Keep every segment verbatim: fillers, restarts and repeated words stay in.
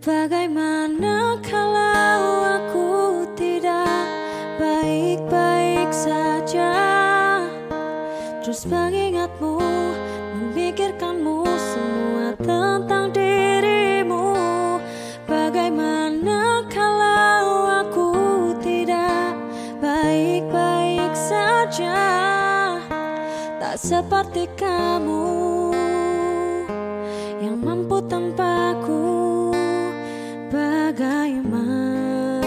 Bagaimana kalau aku tidak baik-baik saja, terus mengingatmu, memikirkanmu semua tentang dirimu. Bagaimana kalau aku tidak baik-baik saja, tak seperti kamu yang mampu tanpaku. Bagaimana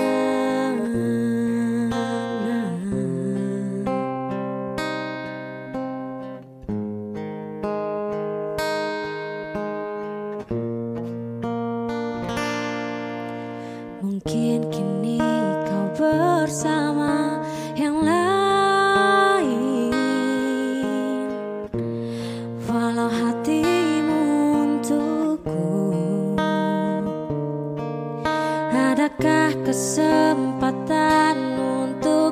mungkin kini kau bersama yang lain, walau hatimu untukku. Adakah kesempatan untuk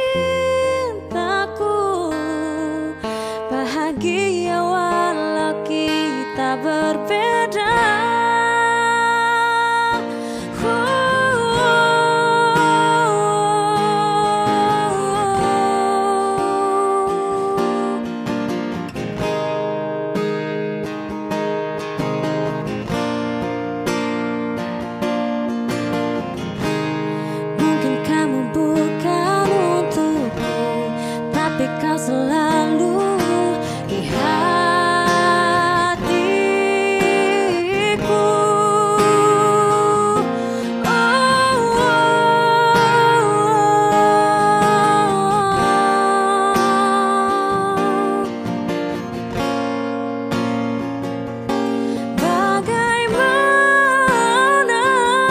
cintaku bahagia walau kita berbeda? Kau selalu di hatiku. Oh, oh, bagaimana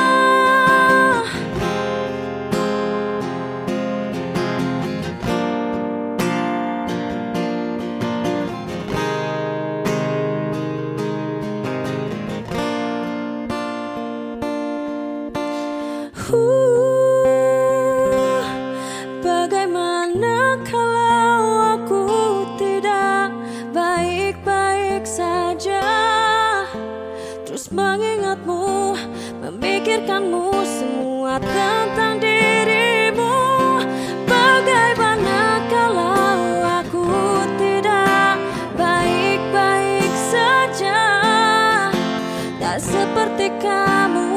Uh, bagaimana kalau aku tidak baik-baik saja, terus mengingatmu, memikirkanmu semua tentang dirimu. Bagaimana kalau aku tidak baik-baik saja, tak seperti kamu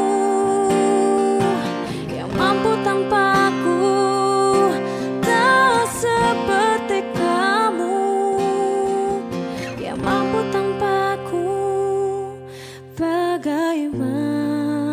mampu tanpaku, tak seperti kamu yang mampu tanpaku. Bagaimana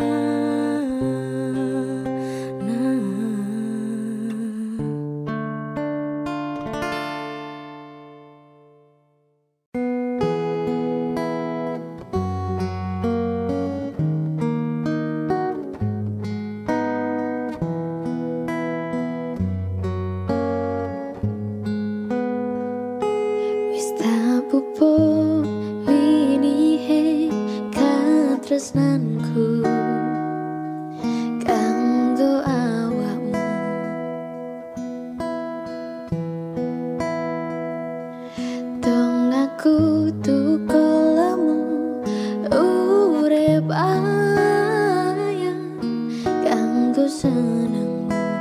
pupuk linihe katresnanku kanggo awakmu. Dong aku tukolemu urip ayang kanggo senengmu.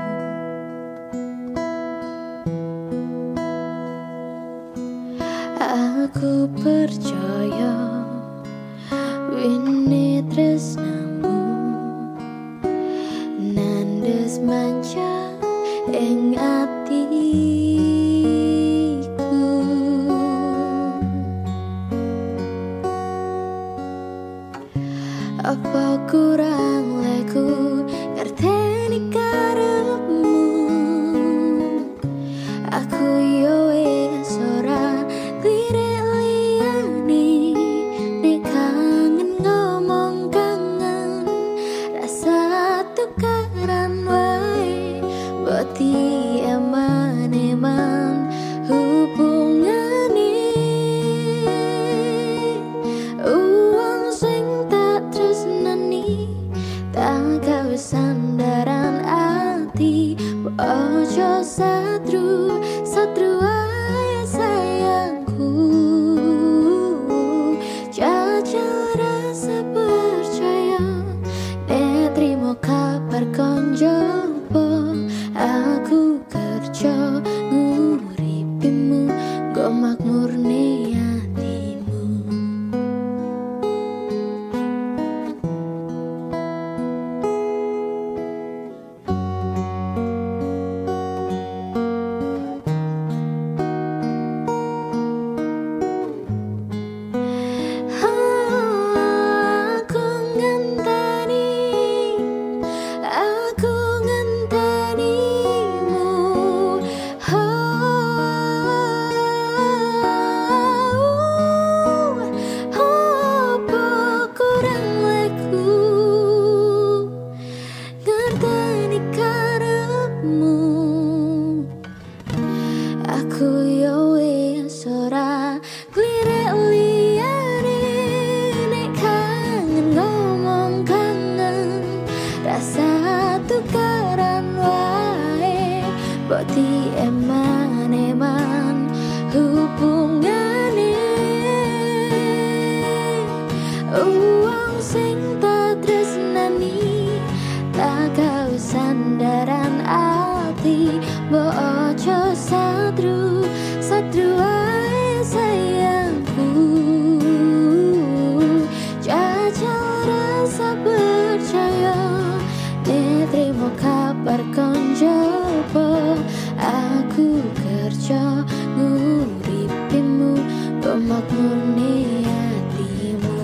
Aku percaya wini tresnamu nandes manca ing atiku. Apa kurang leku ngerteni karepmu? Aku yo wis ora lirik liyane, nek kangen ngomong kangen, rasa tukaran wae, boti eman-eman hubungane. Uang sing tak tresnani, tak gawe sandaran ati, ojo satru, satru ae sayangku. Jajal rasa percaya Uang sing tak tresnani tak gawe sandaran ati. Mbok ojo sadru, sadru ae sayangku. Jajal rasa percaya, diterima kabar konjopo. Aku kerja nguripimu, pemakmurne hatimu.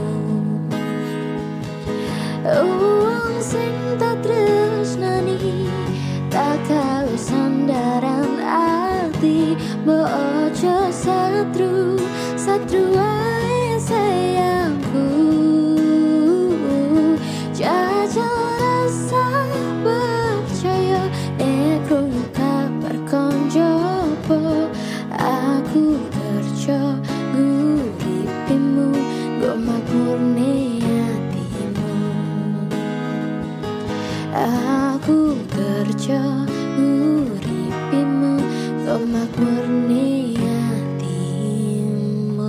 Uang sing tak tresnani tak gawe sandaran ati. Mbok ojo sadru, sadru ae sayangku. Jajal rasa percaya, nek krungu kabar konjopo. Aku kerja nguripimu, nggo makmurne hatimu. Aku kerja nguripimu, nggo makmurne hatimu.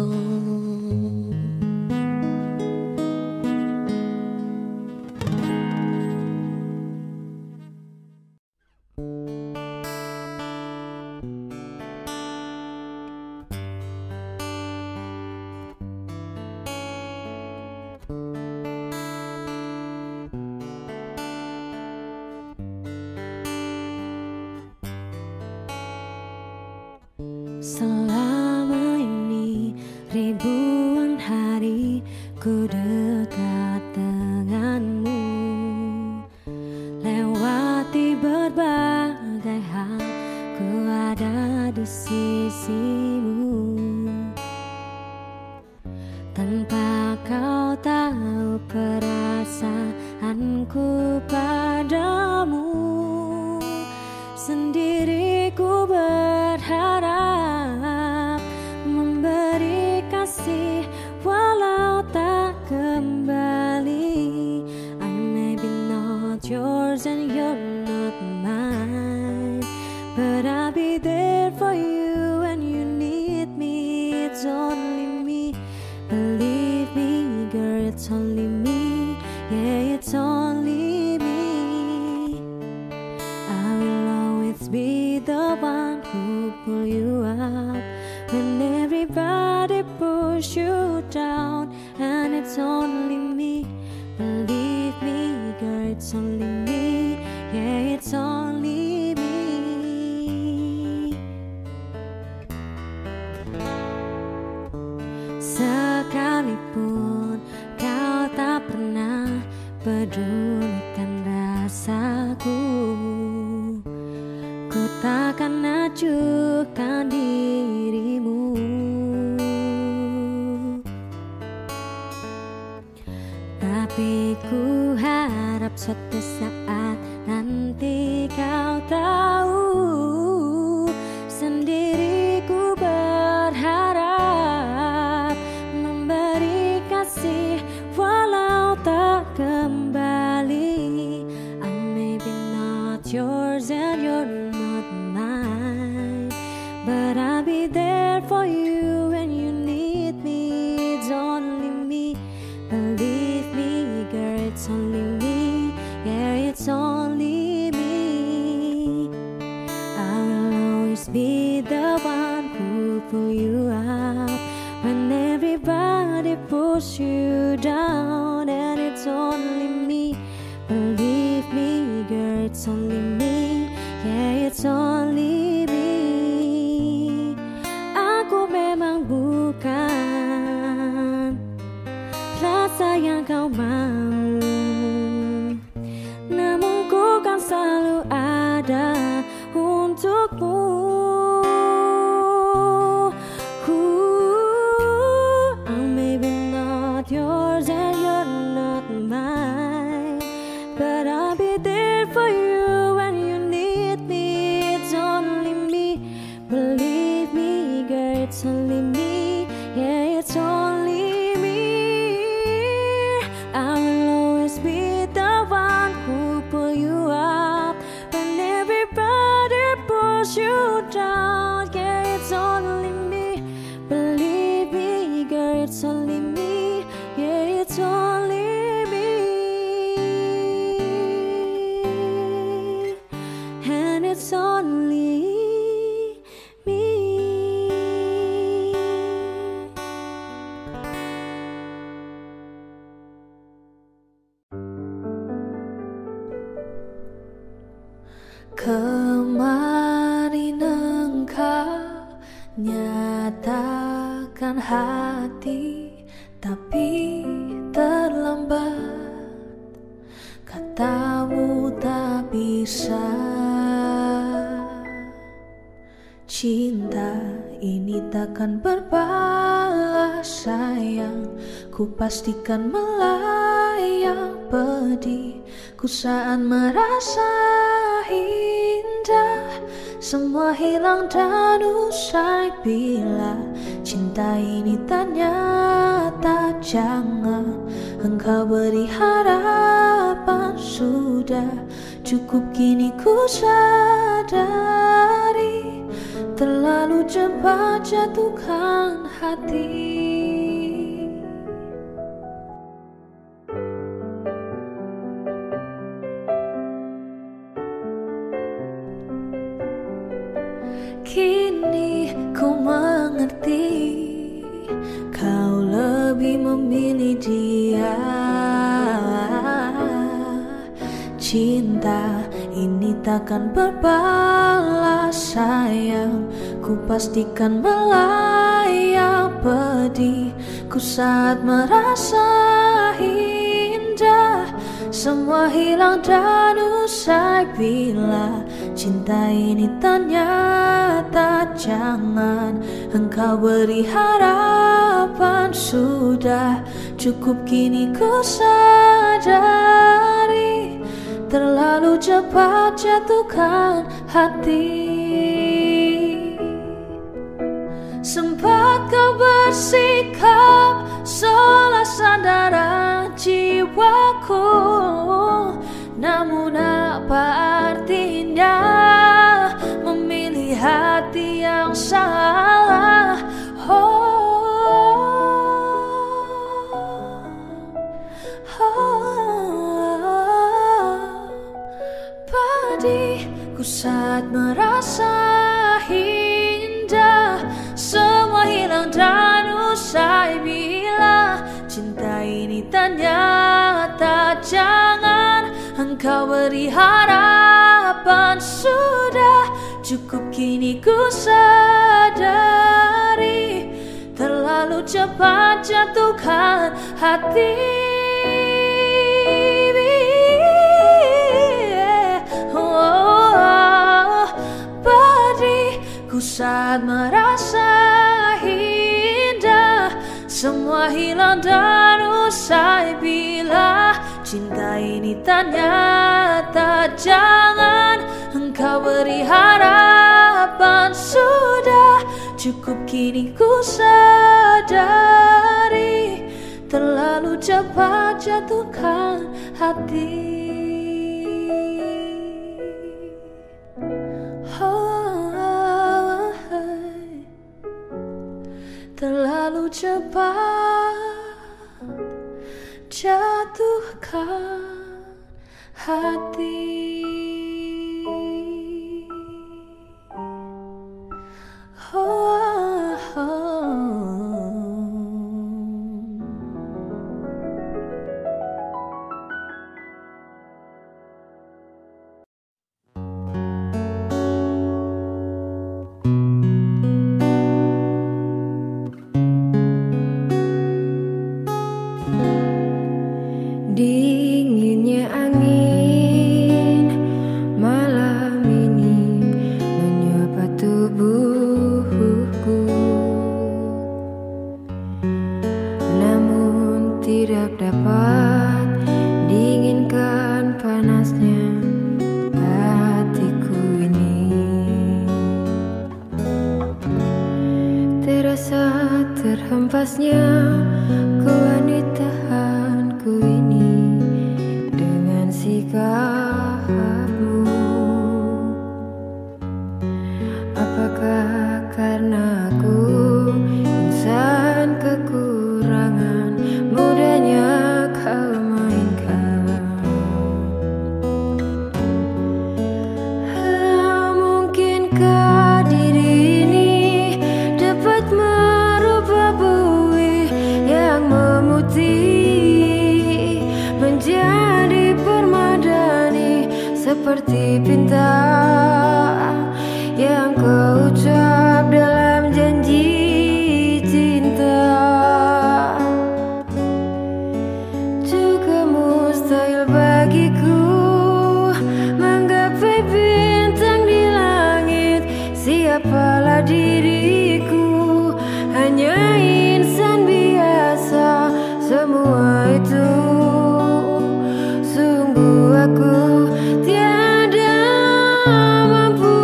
Selama ini ribuan hari ku dekat denganmu, lewati berbagai hal ku ada di sisimu. Tanpa kau tahu perasaanku padamu, sendiri ku berharap memberi kasih walau tak kembali. I may be not yours and you're not mine, but I'll be there for you when you need me. It's only me, believe me girl, it's only me. Yeah, it's only me. I will always be the one who pull you up when everybody push you down. And it's only me, believe me girl, it's only me. Yeah, it's only me. Sekalipun kau tak pernah pedulikan rasaku, ku takkan acuhkan dirimu. Tapi ku harap suatu saat nanti kau tahu, sendiri ku berharap memberi kasih walau tak kembali. I may be not yours and you're not mine, but I'll be there for you when you need me. It's only me, believe me girl, it's only me. Yeah, it's only me. I will always be the one who pull you up when everybody push you down. And it's only me, believe me girl, it's only me. Yeah, it's only me. Aku memang bukan rasa yang kau mau, namun ku kan selalu ada untukmu. I may be not yours and you're not mine, but I'll be there for you when you need me. It's only me, believe me girl, it's only me. Yeah, it's only me. Kemarin engkau nyatakan hati, tapi terlambat. Katamu tak bisa. Cinta ini takkan berbalas sayang, ku pastikan melayang pedih. Ku saat merasa indah, semua hilang dan usai bila cinta ini ternyata jangan engkau beri harapan. Sudah cukup kini ku sadari, terlalu cepat jatuhkan hati. Kini ku mengerti, kau lebih memilih dia. Cinta ini takkan berbalas sayang, ku pastikan melayang pedih. Ku saat merasa indah, semua hilang dan usai bila cinta ini ternyata jangan engkau beri harapan. Sudah cukup kini ku sadari, terlalu cepat jatuhkan hati. Sempat kau bersikap seolah saudara jiwaku, namun apa artinya memilih hati yang salah? Oh, oh, pedih ku saat merasa indah, semua hilang dan usai bila cinta ini ternyata jangan engkau beri harapan. Sudah cukup kini ku sadari, terlalu cepat jatuhkan hati. Oh, pedih ku saat merasa indah, semua hilang dan usai bila cinta ini ternyata jangan engkau beri harapan. Sudah cukup kini ku sadari, terlalu cepat jatuhkan hati. Oh, terlalu cepat jatuhkan hati. Oh, oh. Dinginnya angin malam ini menyapa tubuhku, namun tidak dapat dinginkan panasnya hatiku ini. Terasa terhempasnya kewanitaanku ini dengan sikapmu. Apakah karena aku insan kekurangan, mudahnya kau mainkan? Mungkinkah diri ini dapat merubah bui yang seperti pinta yang kau ucap dalam janji cinta. Juga mustahil bagiku menggapai bintang di langit. Siapalah diriku, hanya insan biasa. Semua itu sungguh aku tiada mampu.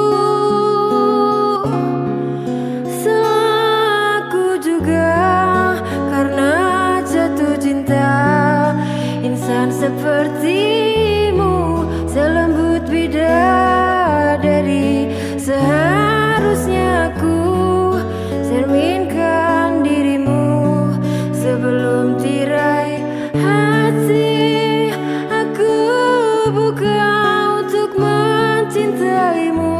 Selaku juga karena jatuh cinta. Insan sepertimu selembut bidadari. Seharusnya aku cerminkan dirimu sebelum tirai hati. Aku buka untuk mencintaimu.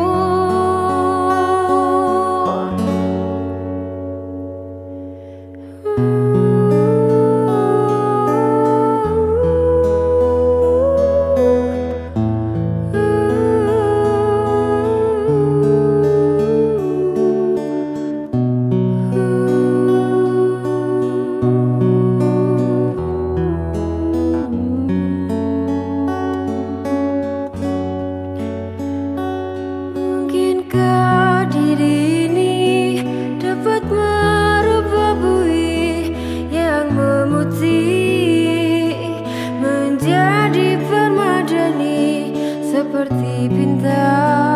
Mungkinkah diri ini dapat merubah bui yang memutih menjadi permadani seperti pinta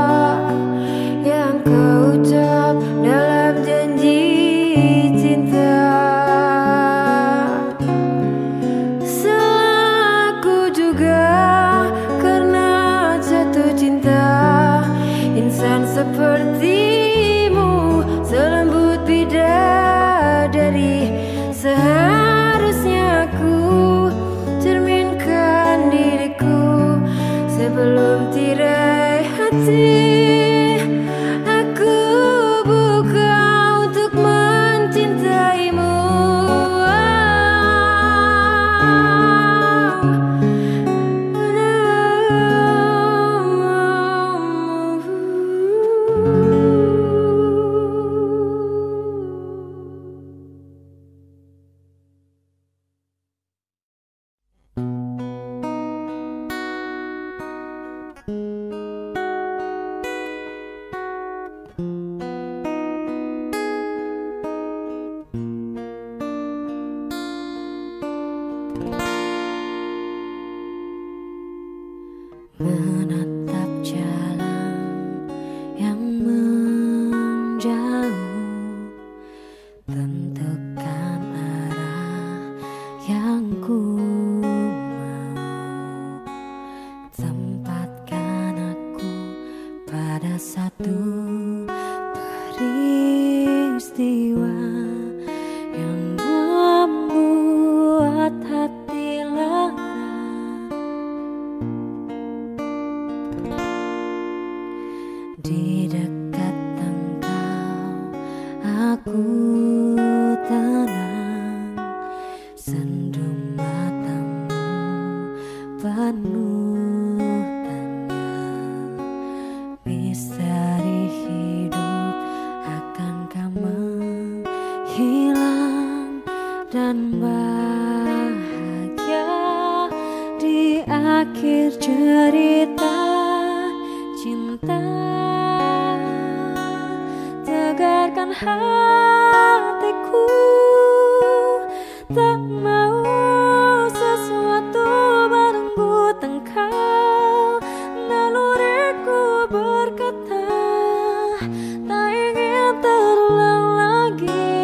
yang kau ucap dalam janji cinta. Selaku juga karena jatuh cinta. Insan sepertimu selembut bidadari. Seharusnya aku cerminkan diriku sebelum tirai hati. Aku buka untuk mencintaimu. Menatap jalan yang menjauh, tentukan arah yang ku mau. Tempatkan aku pada satu peristiwa yang membuat hati lara. Di dekat engkau aku tenang. Sendu matamu penuh tanya. Misteri hidup akankah menghilang dan bahagia di akhir cerita cinta. Tegarkan hatiku, tak mau sesuatu merenggut engkau. Naluriku berkata tak ingin terulang lagi.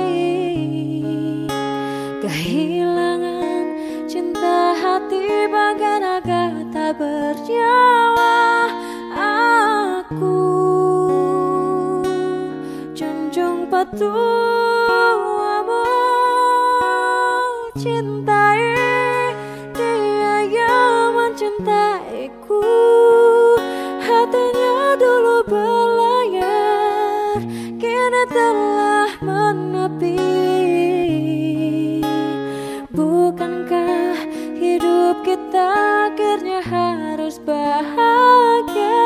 Kehilangan cinta hati bagai naga tak bernyawa. Aku junjung petuamu, cintai dia yang mencintaiku. Hatinya dulu berlayar, kini telah menepi. Bukankah hidup hidup kita akhirnya harus bahagia.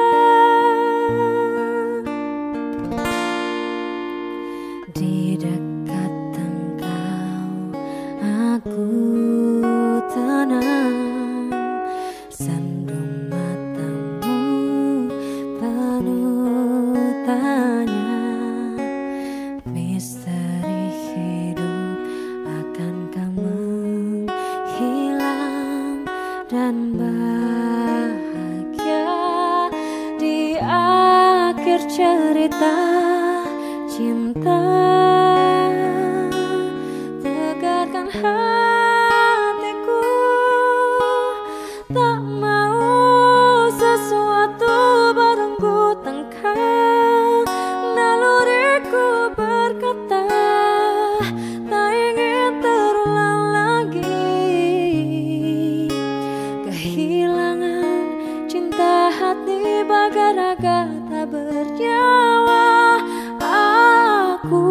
Di dekat engkau aku tenang, sandung matamu penuh tanya, misteri hidup akankah menghilang dan bahagia di akhir cerita cinta. Tegarkan hatiku, tak mau sesuatu berenggut engkau. Naluriku berkata tak ingin terulang lagi kehilangan cinta hati bagai raga tak bernyawa. Aku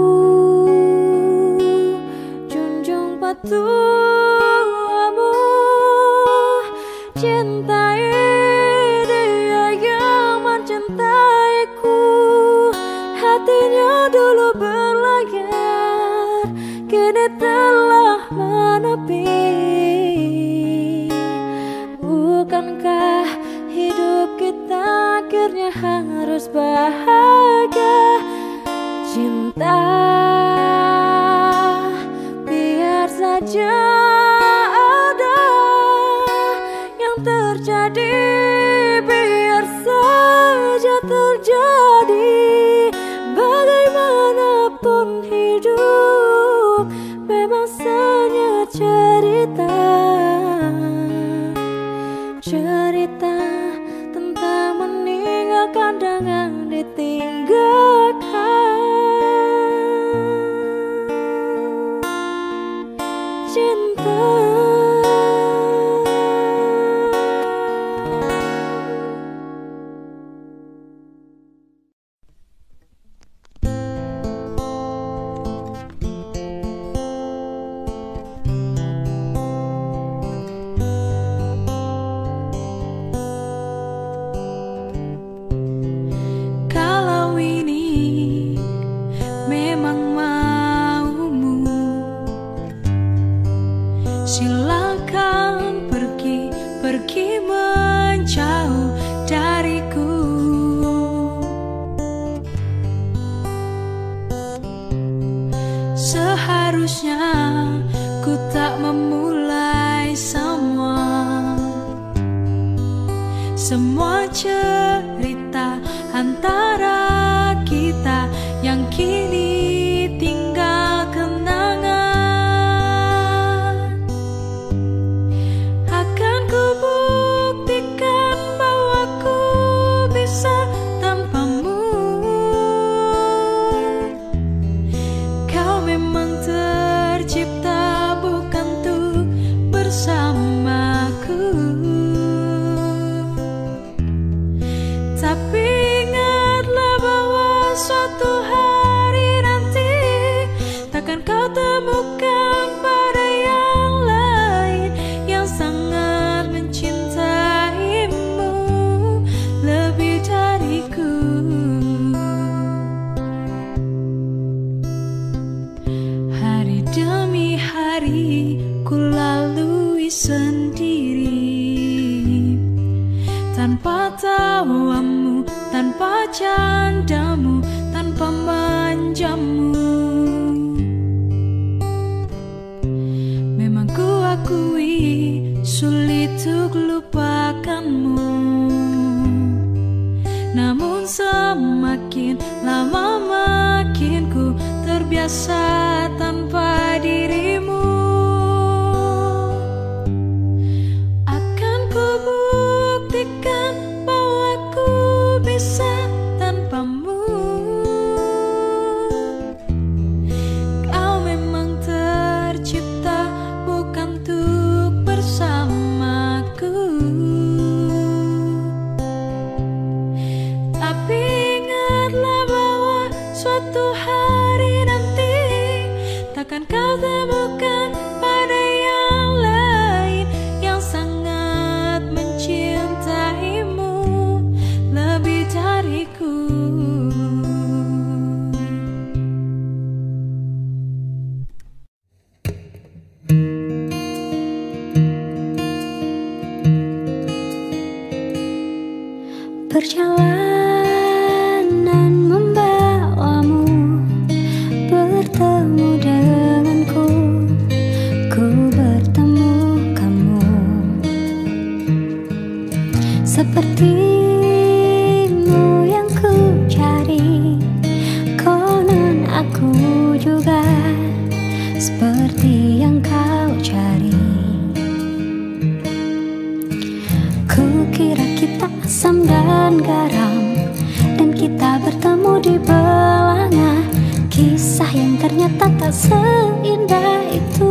junjung patuamu, cintai dia yang mencintaiku. Hatinya dulu berlayar, kini telah menepi. Bukankah hidup kita akhirnya harus bahagia? Cinta, biar saja ada yang terjadi, biar saja terjadi. Bagaimanapun hidup memang hanya cerita, cerita tentang meninggalkan dengan ditinggalkan. Cinta. Kalau ini memang maumu, silakan pergi, pergi menjauh dariku. Seharusnya ku tak memulai semua, semua cerita antara kita yang kini tinggal kenangan. Akan ku buktikan bahwa ku bisa tanpamu. Kau memang tercipta bukan untuk bersamaku, tapi ingatlah bahwa suatu hari nanti takkan kau temukan pada yang lain yang sangat mencintaimu lebih dariku. Hari demi hari ku lalui sendiri, tanpa tawamu, tanpa candamu, tanpa manjamu. Memang ku akui sulit untuk lupakanmu, namun semakin lama makin ku terbiasa tanpa dirimu. Akan ku buktikan bahwa ku bisa tanpamu. Kau memang tercipta bukan untuk bersamaku, tapi ingatlah bahwa suatu hari nanti Perjalanan membawamu bertemu denganku, ku bertemu kamu. Sepertimu yang ku cari, konon aku juga seperti yang kau cari. Kukira kita asam dan garam, dan kita bertemu di belanga. Kisah yang ternyata tak seindah itu.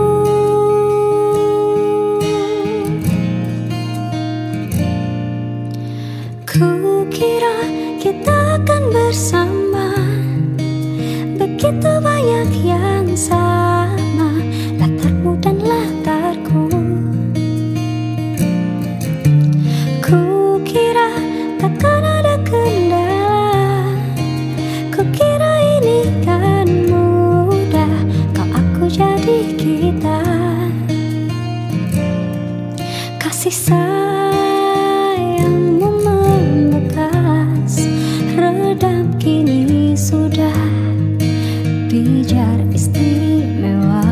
Kukira kita akan bersama, begitu banyak yang sama, latarmu dan latarku. Kukira takkan ada kendala, kukira ini kan mudah, kau aku jadi kita. Kasih sayangmu membekas, redam kini sudah pijar istimewa.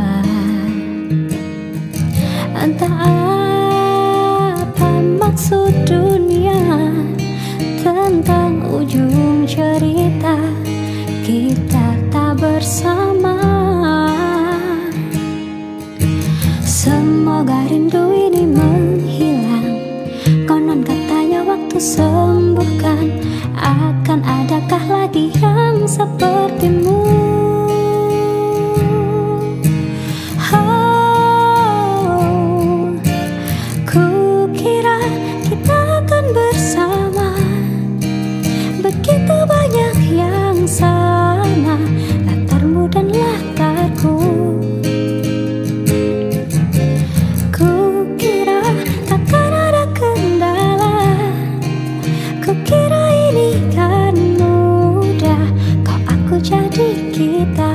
Entah apa maksud dunia tentang ujung cerita kita tak bersama. Semoga rindu ini menghilang, konon katanya waktu sembuhkan. Akan adakah lagi yang sepertimu? Oh, kukira kita akan bersama, begitu banyak yang sama, latarmu dan latarku. Kukira takkan ada kendala, kukira ini kan mudah, kau aku jadi kita.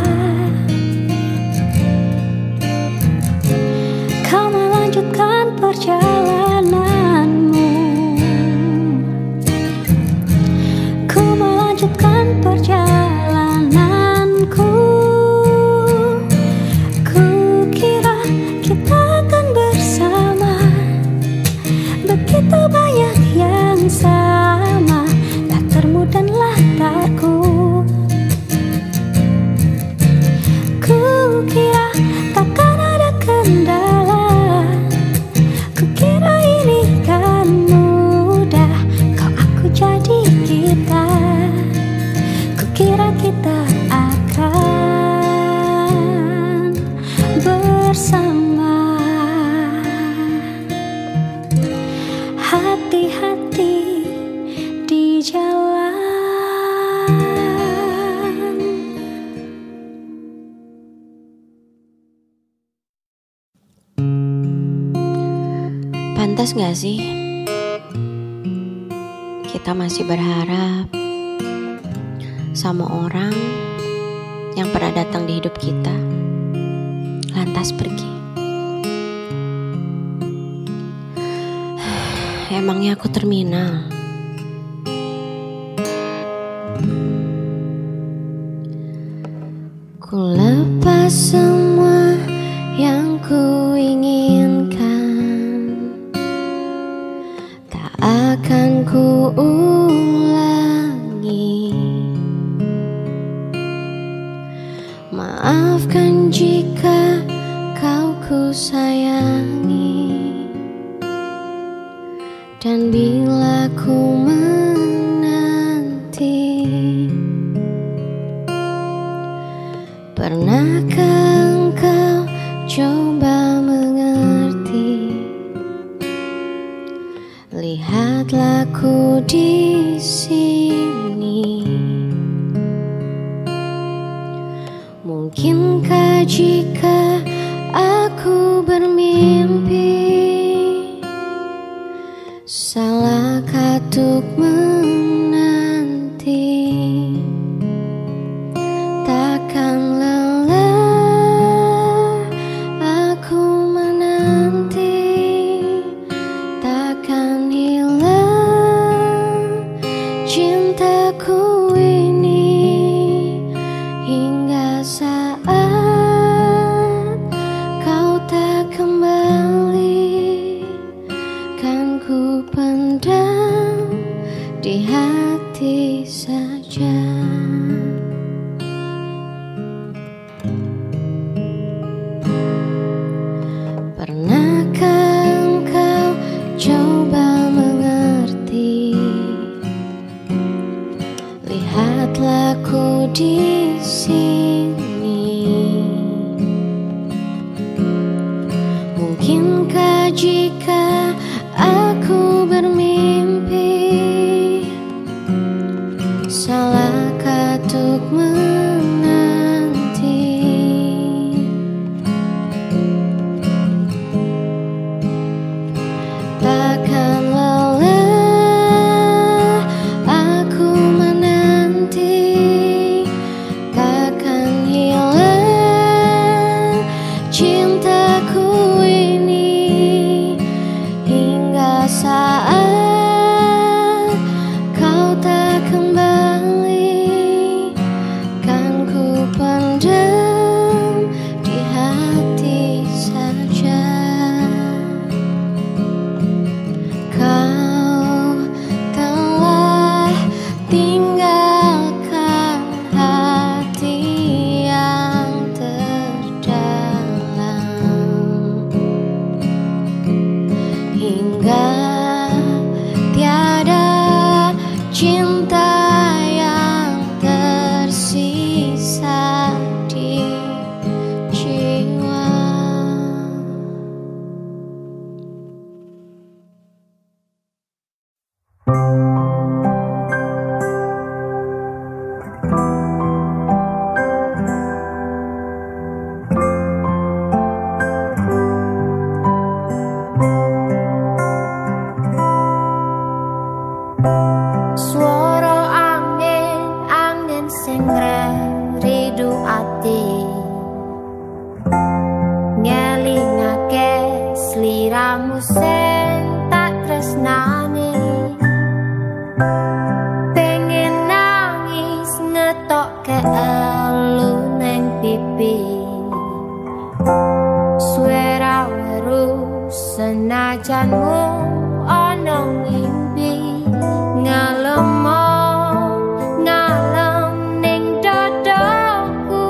Kau melanjutkan perjalananmu, ku melanjutkan perjalananku. Kukira kita akan bersama, begitu banyak yang sama, latarmu dan latarku. Kukira takkan ada kendala, kukira ini kan mudah, kau aku jadi kita. Kukira kita akan bersama. Hati-hati di jalan. Pantas gak sih kita masih berharap sama orang yang pernah datang di hidup kita lantas pergi? Emangnya aku terminal? Ku lepas semua yang ku inginkan, tak akan ku ulangi. Maafkan jika kau ku sayangi, dan bila ku menanti, pernahkah engkau coba mengerti? Lihatlah ku di sini. Mungkinkah jika aku bermimpi, salahkah untuk menanti? Takkan lelah aku menanti, takkan hilang Mungkinkah jika aku bermimpi, salahkah untuk menanti? Takkan lelah aku menanti, takkan hilang cintaku ini hingga saat kau tak kembali. Kan ku pendam di hati saja. Kau telah tinggalkan hati yang terdalam, hingga tiada cinta yang tersisa di jiwa. Suara angin, angin sing ridu ati, ngelingake sliramu sing tak tresnani. Pengen nangis ngetokke elu neng pipi, suara weru senajanmu ana ngimpi. Ngalem ngalem ning dadaku,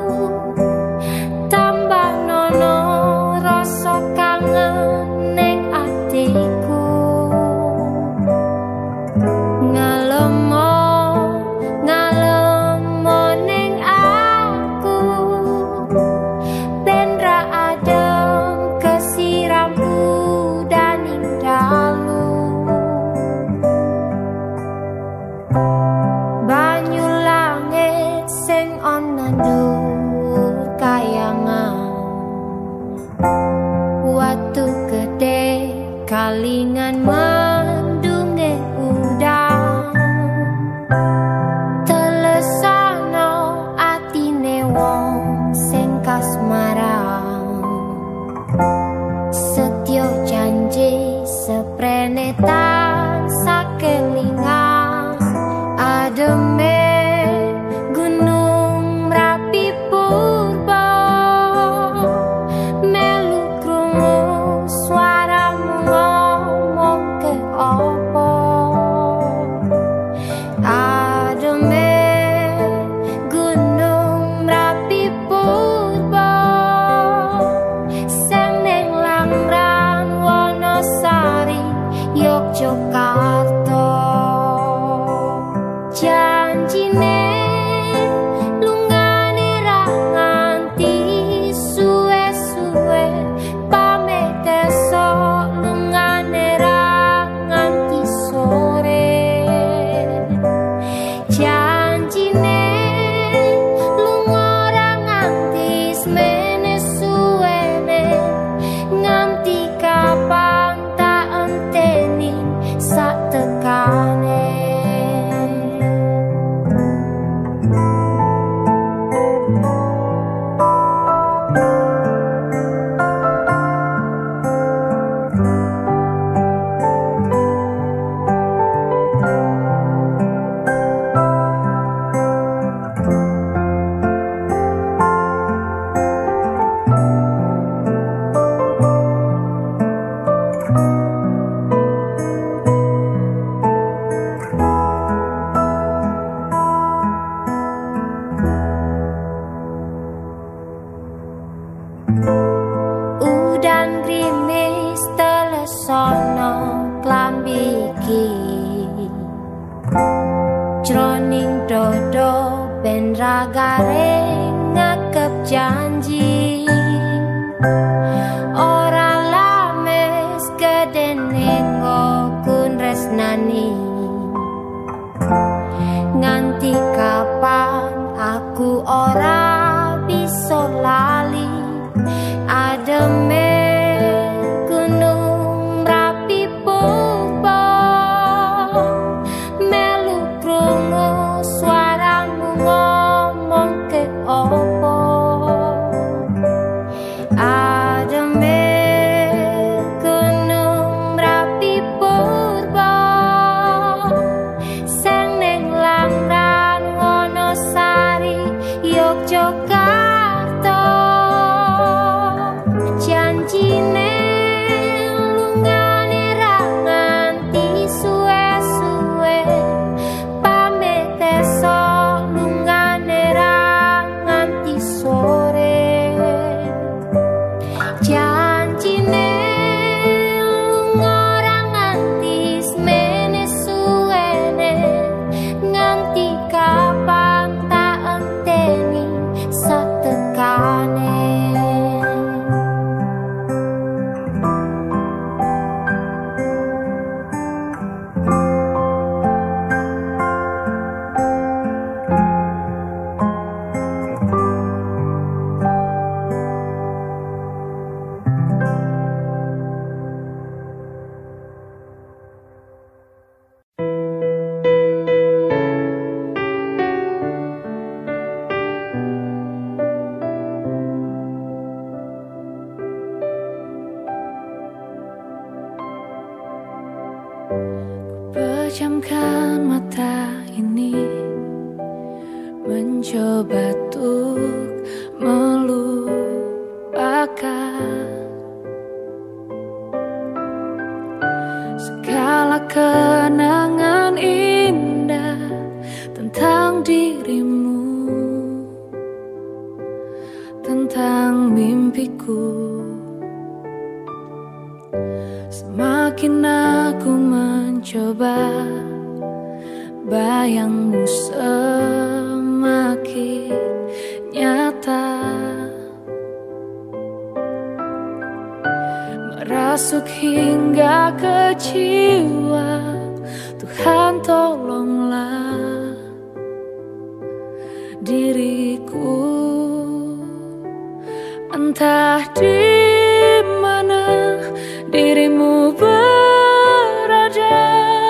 tambah nono rasa kangen ning atiku. Ngalem ngalem ning aku, ben ra adem kesiram udan ing dalu. Banyu langit sing ana dhuwur kayangan, watu gede kalingan mendunge udan. Telesana atine wong sing kasmaran, setyo janji seprene tansah kelingan. Ademe gunung Merapi purba, melu krungu suaramu ngomong ke opo. Ademe gunung Merapi purba, sing ning Langran Wonosari Yogyakarta. Janjine lungane ra nganti suwe-suwe, pamit esok lungane ra nganti sore. Janjine lunga ra nganti semene suwene, nganti kapan tak enteni sak tekane. Udan grimis telesono klambi iki, jroning dodo ben ra garing ngakep janji. Ora Pejamkan mata ini, mencoba untuk melupakan segala kenangan indah tentang dirimu, tentang mimpiku. Semakin aku mencoba, bayangmu semakin nyata, merasuk hingga ke jiwa. Tuhan tolonglah diriku, entah di mana dirimu berada.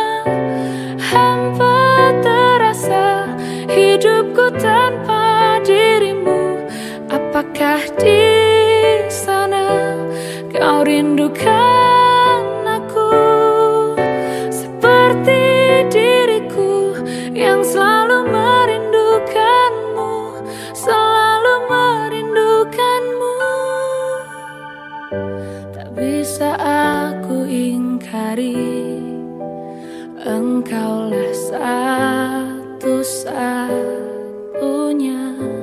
Hampa terasa hidupku tanpa dirimu. Apakah di sana kau rindukan aku seperti diriku yang selalu merindukanmu, selalu merindukanmu. Tak bisa aku ingkari, engkaulah satu-satunya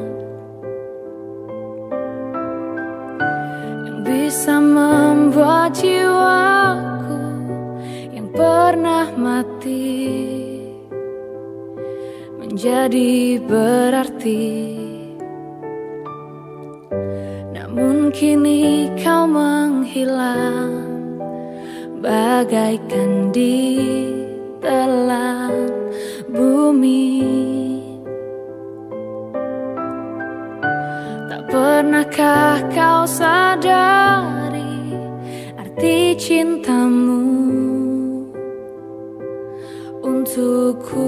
yang bisa membuat jiwaku yang pernah mati menjadi berarti. Namun kini kau menghilang bagaikan di telan bumi. Tak pernahkah kau sadari arti cintamu untukku?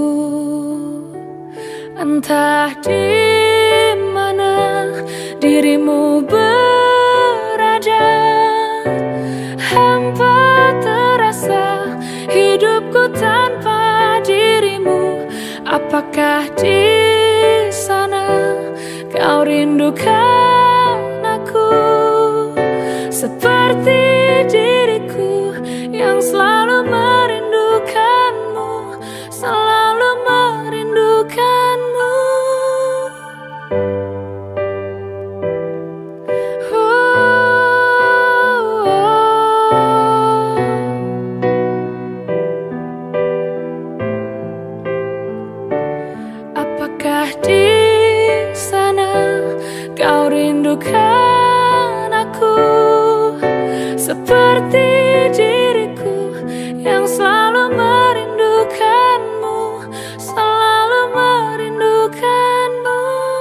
Entah di mana dirimu berada, hampa terasa hidupku tanpa dirimu. Apakah di sana kau rindukan aku seperti diriku yang selalu merindukanmu, selalu merindukanmu. Apakah di sana kau rindukan aku seperti diriku yang selalu merindukanmu, selalu merindukanmu.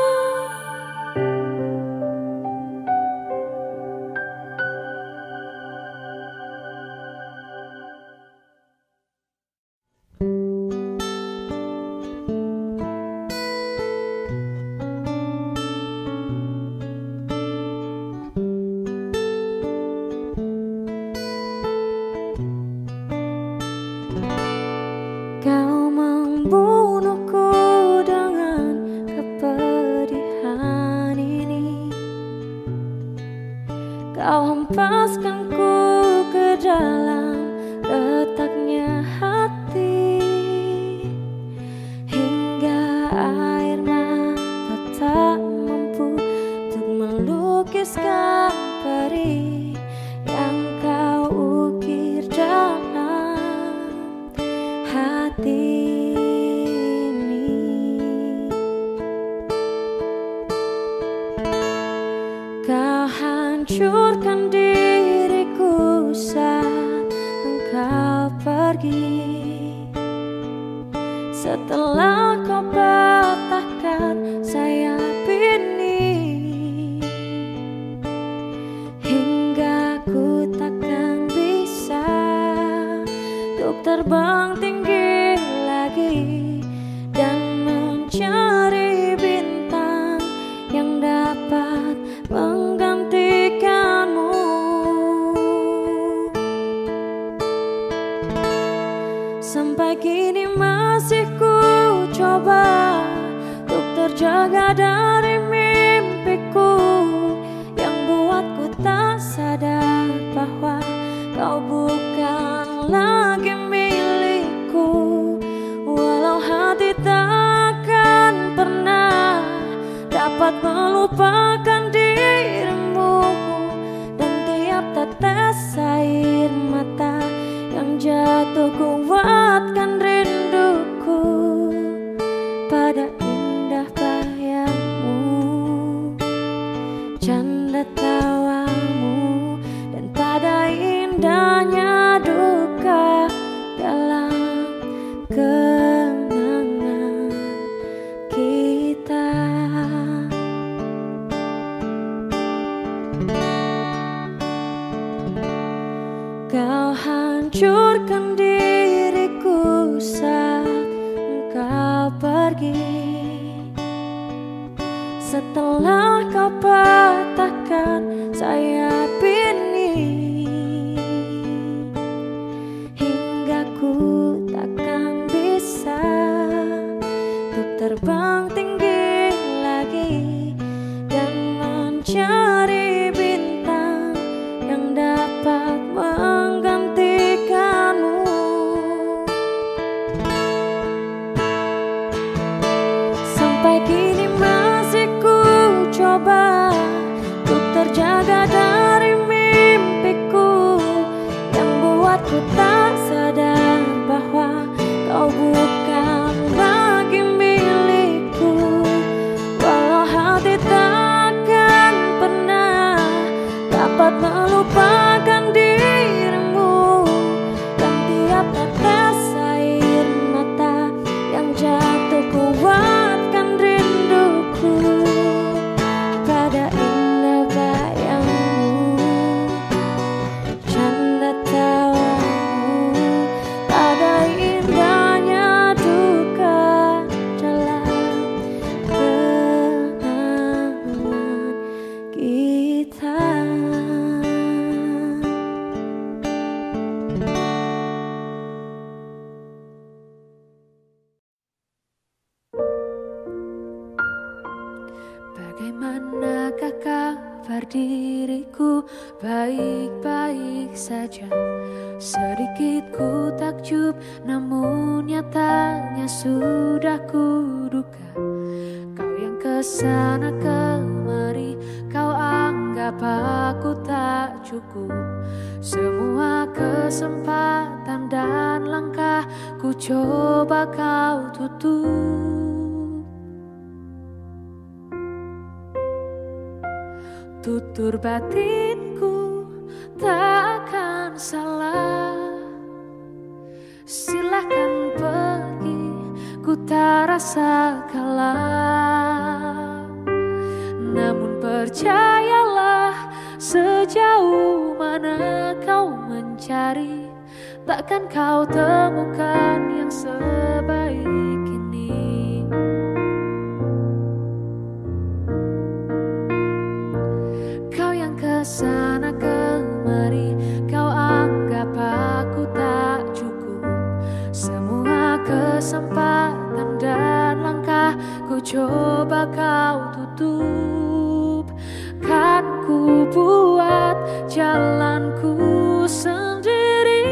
Kau membunuhku dengan kepedihan ini. Kau hempaskanku ke dalam retaknya hati, hingga air mata tak mampu untuk melukiskan perih yang kau ukir dalam hati ini. Kau hancurkan diriku saat engkau pergi. Sampai kini masih ku coba untuk terjaga dari mimpiku yang buatku tak sadar bahwa kau bukan lagi milikku. Walau hati takkan pernah dapat melupakan dirimu, dan tiap tetes air mata yang jatuh kuatkan rinduku pada indah bayangmu, canda tawamu, dan pada indahnya duka dalam kenangan kita. Kau hancurkan diriku saat engkau pergi. Setelah kau patahkan sayap ini, hingga ku takkan bisa untuk terbang tinggi lagi dan mencari bintang yang dapat menggantikanmu. Sampai kini masih ku coba untuk terjaga dari mimpiku yang buatku tak sadar bahwa kau bukan lagi milikku. Walau hati takkan pernah dapat melupakan dirimu, dan tiap tetes air mata yang jatuh kuatkan rinduku pada indah bayangmu, canda tawamu, pada indahnya duka dalam kenangan kita. Bagaimanakah kabar diriku? Baik-baik saja. Sedikit ku takjub, namun nyatanya sudah kuduga. Kau yang kesana kemari, kau anggap aku tak cukup. Semua kesempatan dan langkah ku coba kau tutup. Tutur batinku tak akan salah. Silahkan pergi, ku tak rasa kalah. Namun percayalah, sejauh mana kau mencari, takkan kau temukan yang sebaik ini. Kau yang kesana kemari, kau anggap aku tak cukup. Semua kesempatan dan langkah ku coba kau tutup. Kan ku buat jalanku sendiri.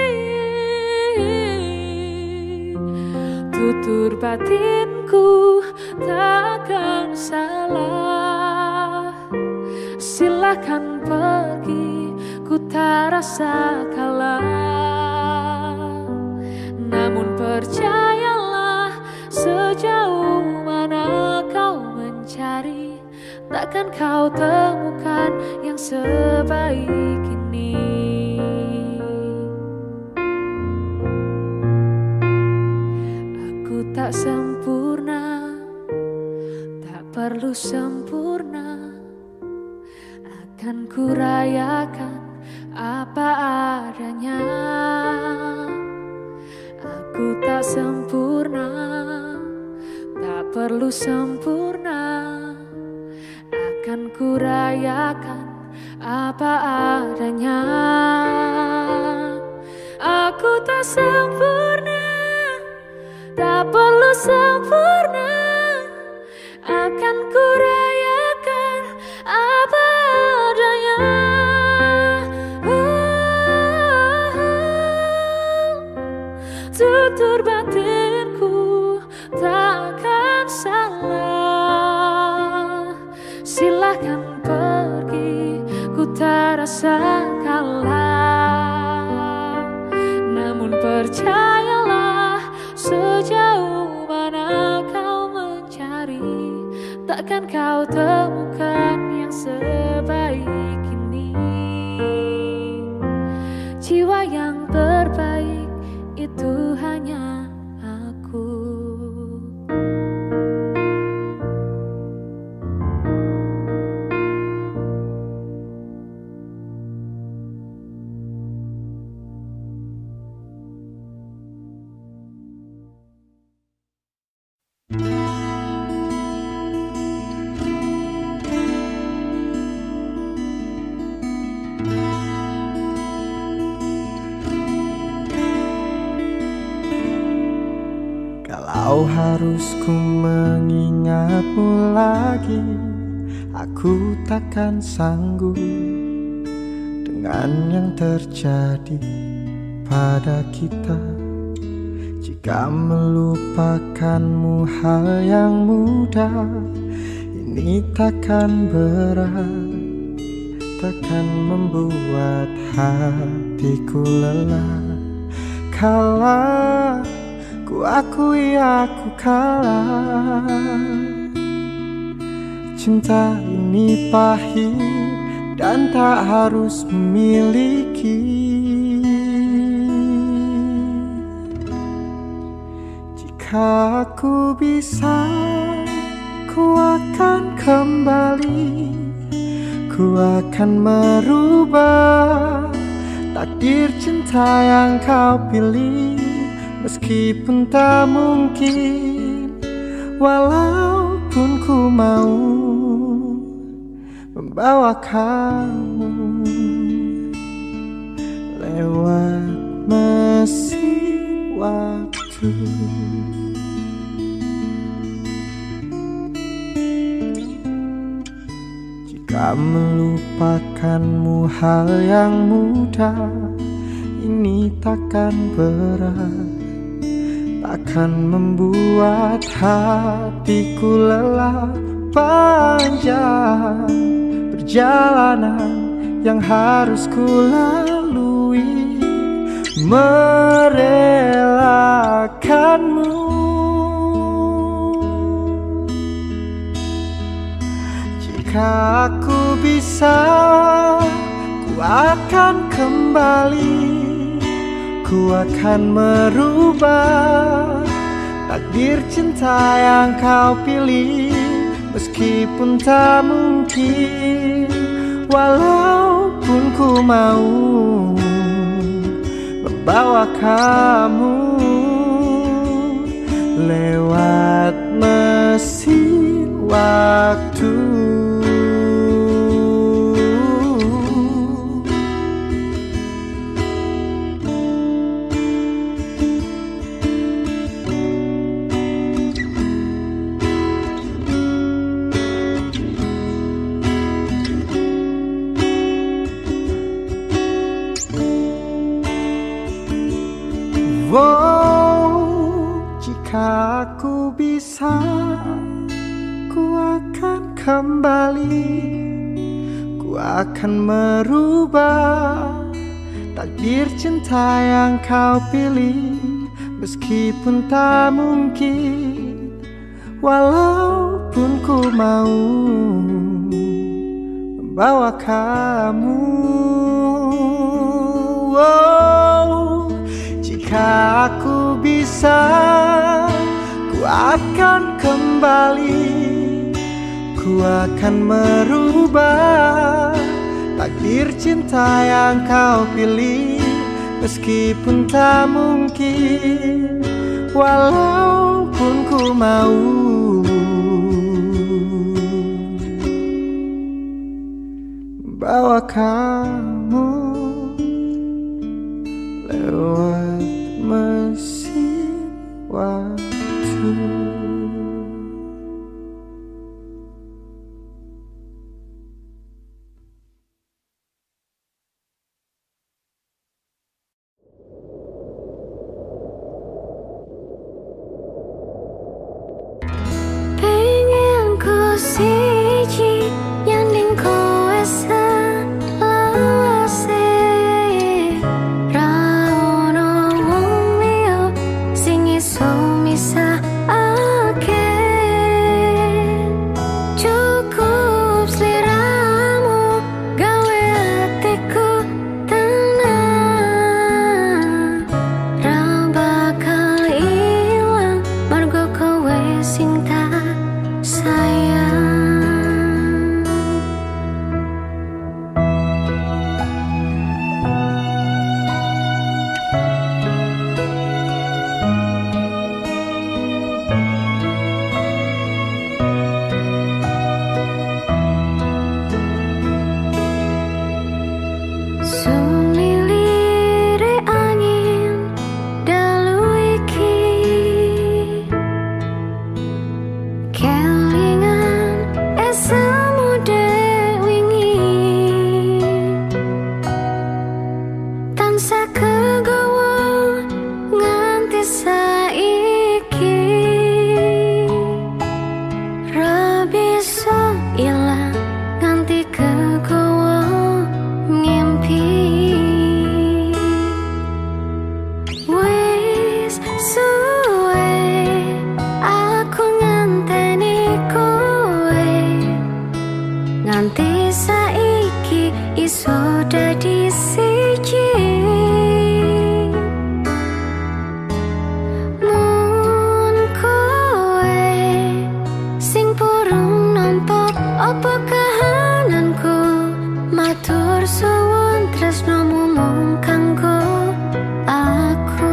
Tutur batinku takkan salah. Silahkan pergi, ku tak rasa kalah. Namun percayalah, sejauh mana kau mencari, takkan kau temukan yang sebaik ini. Aku tak sempurna, tak perlu sempurna. Akan ku rayakan apa adanya. Aku tak sempurna, tak perlu sempurna. Akan ku rayakan apa adanya. Aku tak sempurna, Tak perlu sempurna, akan ku rayakan apa adanya. Tutur batinku takkan salah. Silahkan pergi, ku tak rasa kalah. Namun percayalah, sejauh mana kau mencari, takkan kau temukan yang sebaik ini. Jiwa yang terbaik itu hanya aku. Kalau harus ku mengingatmu lagi, aku takkan sanggup dengan yang terjadi pada kita. Jika melupakanmu hal yang mudah, ini takkan berat, takkan membuat hatiku lelah. Kalah, ku akui aku kalah. Cinta ini pahit dan tak harus memiliki. Jika aku bisa, ku akan kembali. Ku akan merubah takdir cinta yang kau pilih. Meskipun tak mungkin, walaupun ku mau membawa kamu lewat mesin waktu. Jika melupakanmu hal yang mudah, ini takkan berat, akan membuat hatiku lelah. Panjang perjalanan yang harus ku lalui, merelakanmu. Jika aku bisa, ku akan kembali. Ku akan merubah takdir cinta yang kau pilih. Meskipun tak mungkin, walaupun ku mau membawa kamu lewat mesin waktu. Oh, jika aku bisa, ku akan kembali. Ku akan merubah takdir cinta yang kau pilih. Meskipun tak mungkin, walaupun ku mau membawa kamu. Oh, jika aku bisa, ku akan kembali. Ku akan merubah takdir cinta yang kau pilih. Meskipun tak mungkin, walaupun ku mau bawa kamu lewat mesin waktu. tansah kegawa nganti saiki, ra bisa ilang nganti kegawa ngimpi. Wis suwe aku ngenteni kowe, nganti saiki iso dadi siji. Mun kowe sing purung nampa apa kahananku, matur suwun tresnomu mung kanggo aku.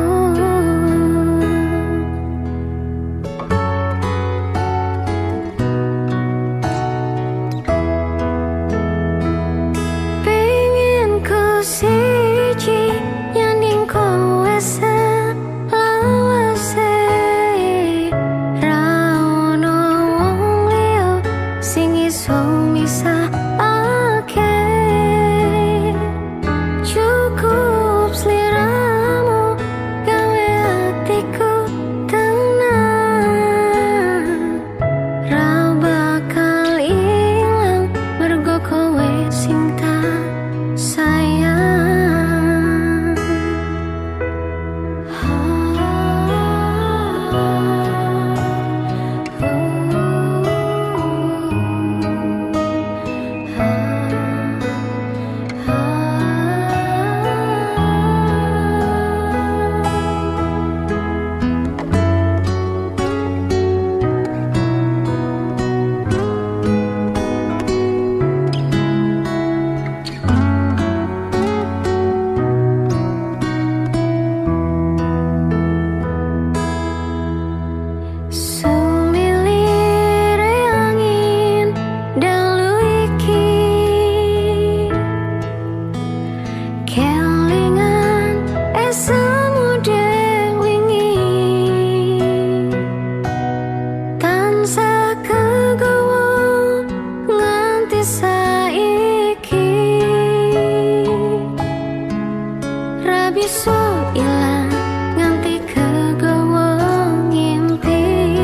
Pengen ku siji nyaning kowe selawase, ra ono wong liya sing iso misahake. Cukup sliramu gawe atiku tenang, ra bakal ilang mergo kowe sing tak sayang. Sumilire angin dalu iki, kelingan esemu wingi, tansah kegawa nganti saiki, ra bisa ilang nganti kegawa ngimpi.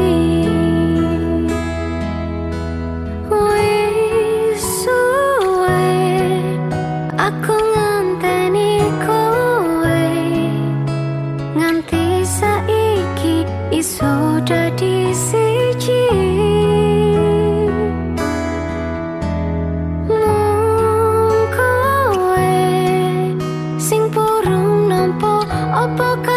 Wis suwe aku ngenteni kowe, nganti saiki iso dadi siji. Mung kowe sing purung nampa apa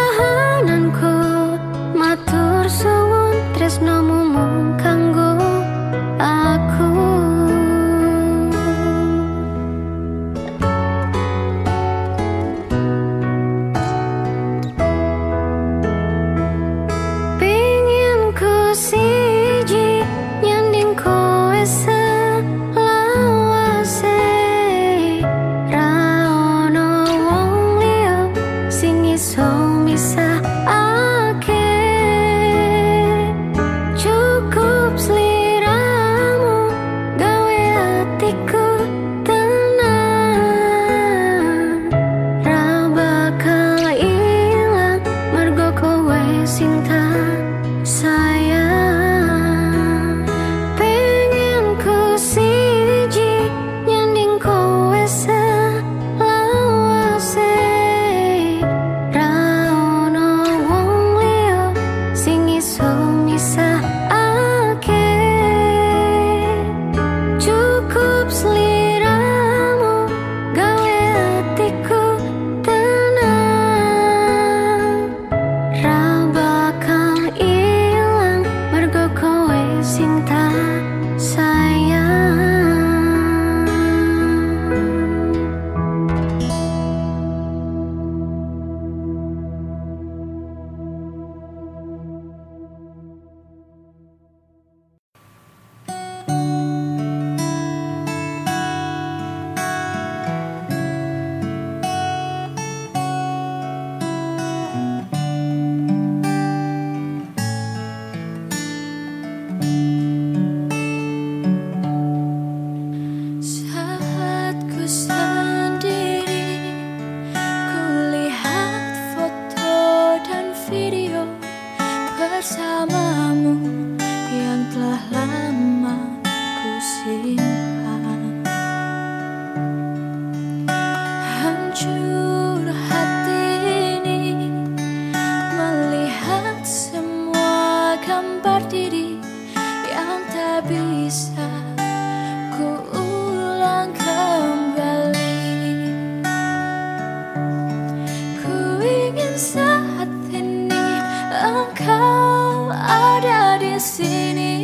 ingin saat ini engkau ada di sini,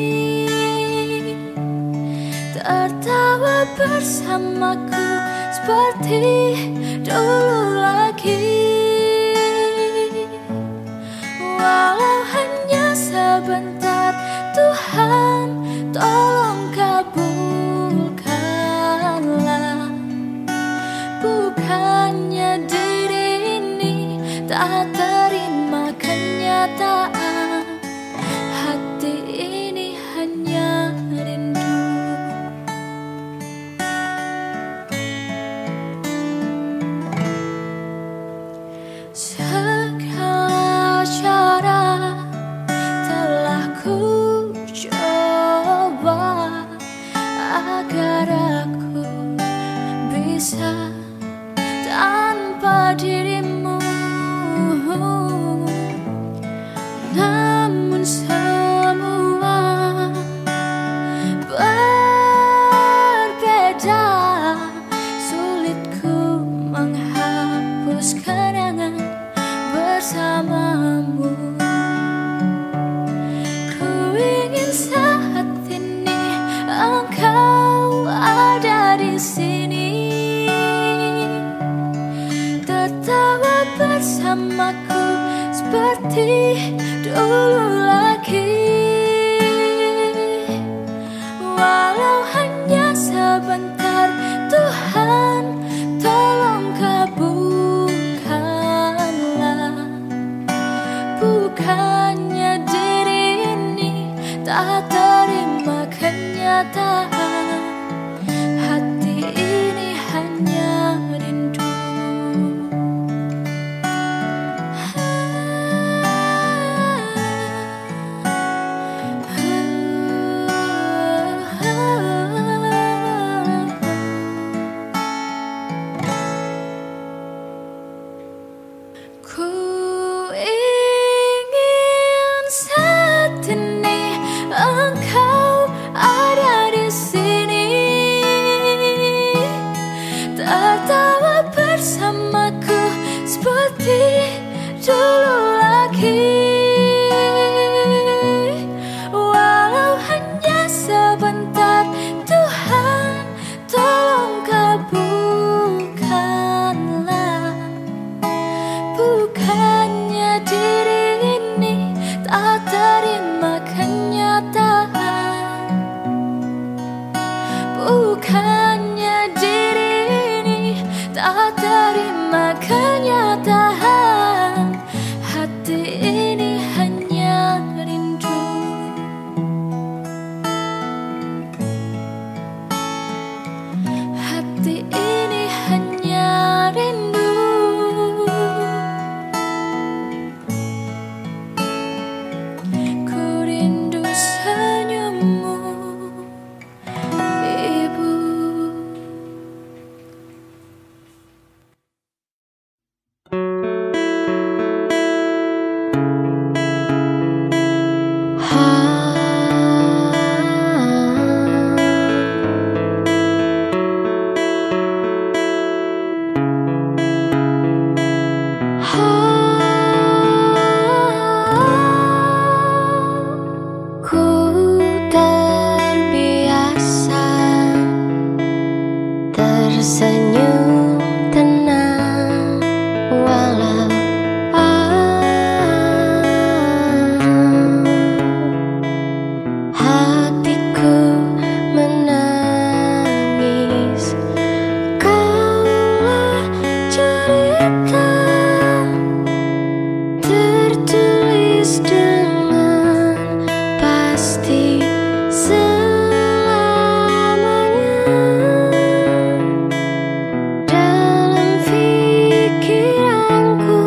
tertawa bersamaku seperti dulu lagi. Walau hanya sebentar, Tuhan tolong kabulkanlah. Bukannya diri ini tak terima kenyataan, hati ini hanya rindu. Segala cara telah ku coba agar aku bisa tanpa dirimu, namun semua berbeda. Sulit ku menghapus kenangan bersamamu. Ku ingin saat ini engkau ada di sini, tertawa bersamaku seperti dulu lagi. Walau hanya sebentar, Tuhan tolong kabulkanlah. Bukannya diri ini tak terima kenyataan, hati ini hanya rindu. Ku ingin saat ini engkau ada di sini, tertawa bersamaku seperti dulu lagi. Walau hanya sebentar, Tuhan tolong kabulkanlah. Bukannya diri ini tak terima kenyataan, bukannya diri ini tak terima kenyataan, hati ini hanya rindu. Hati ini hanya rindu. Ku rindu senyummu, Ibu. Ku terbiasa tersenyum tenang, walau hatiku menangis. Kaulah cerita tertulis dengan pasti selamanya dalam pikiranku.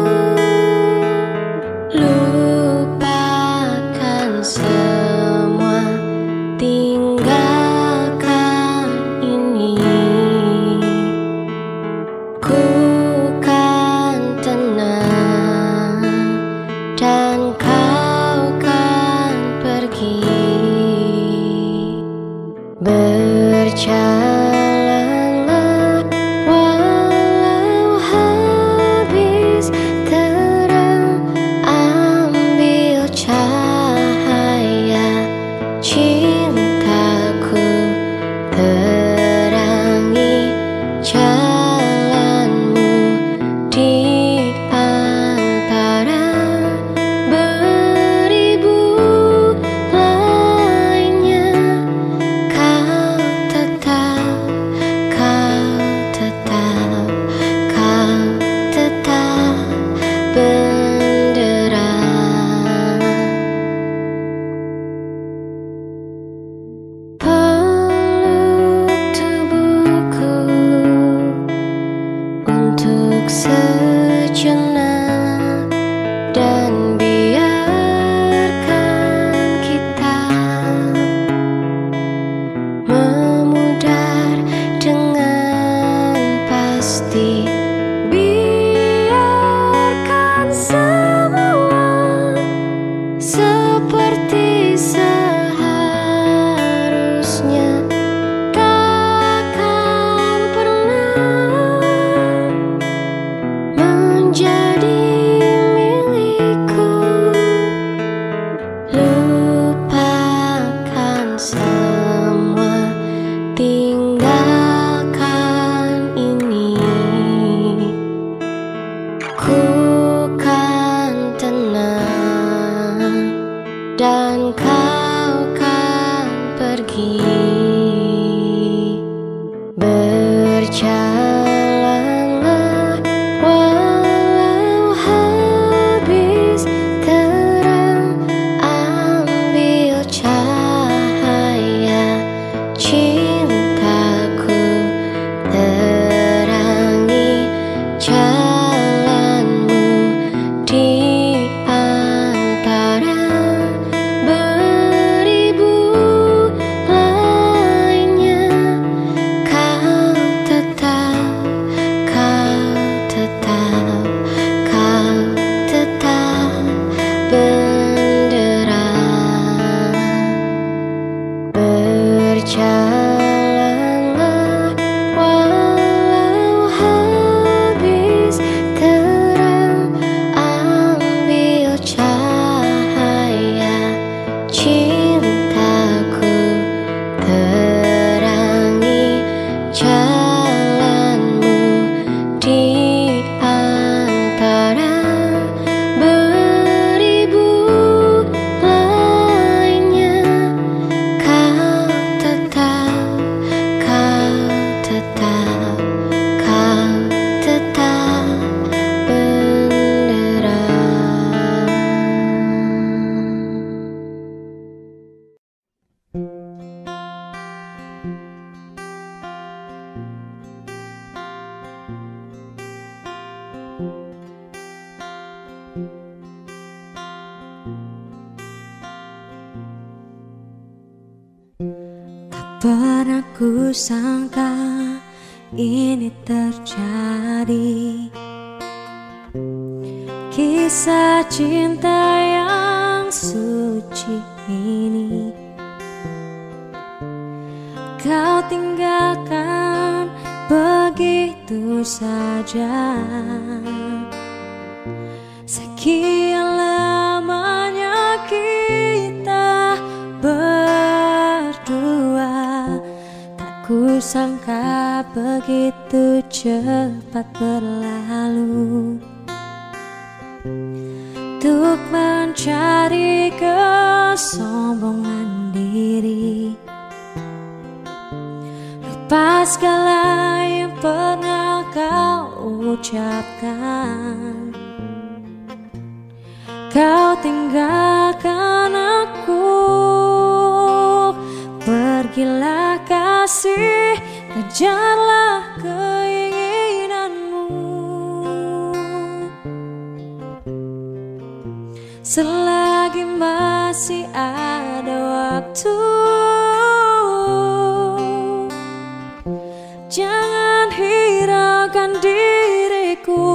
Lupakan semua, tinggalkan ini. Ku kan pernah ku sangka ini terjadi. Kisah cinta yang suci ini kau tinggalkan begitu saja. Sekian lamanya kita berdua, tak kusangka begitu cepat berlalu. Untuk mencari kesombongan diri, lupa segala yang pernah kau ucapkan. Kau tinggalkan aku, pergilah kasih, kejarlah keinginanmu. Selagi masih ada waktu, jangan hiraukan diriku.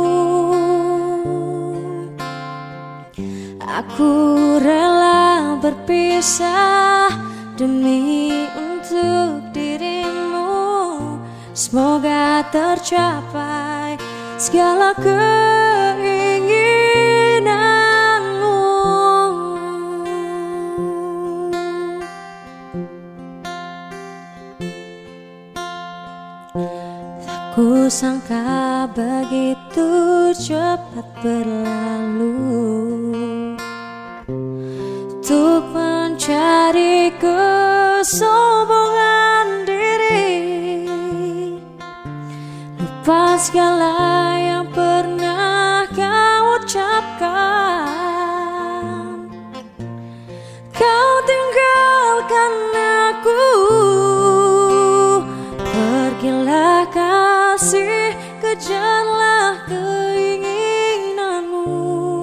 Aku rela berpisah demi untuk dirimu. Semoga tercapai segala keinginanmu. Tak kusangka begitu cepat berlalu. Untuk mencari kesombongan diri, lupa segala yang pernah kau ucapkan. Kau tinggalkan aku, pergilah kasih, kejarlah keinginanmu.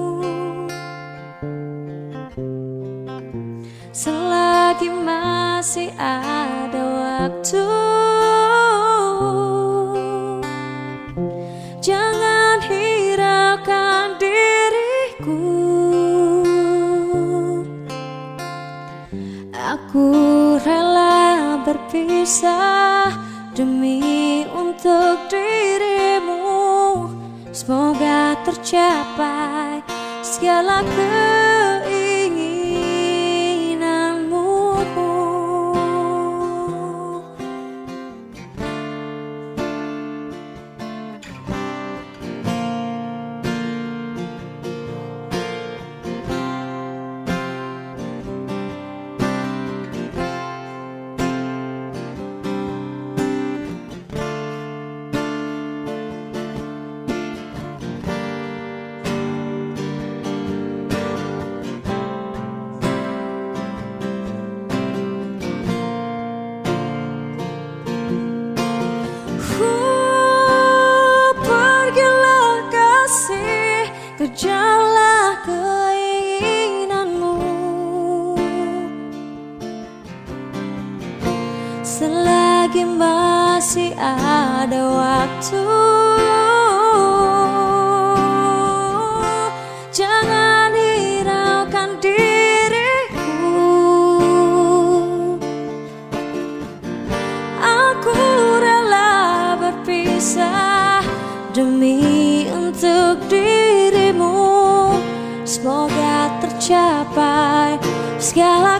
Selagi masih ada waktu, jangan hiraukan diriku. Aku rela berpisah demi untuk dirimu. Semoga tercapai segala keinginanmu. Kejarlah keinginanmu. Selagi masih ada waktu, jangan hiraukan diriku. Aku rela berpisah demi untuk dirimu. Semoga tercapai segala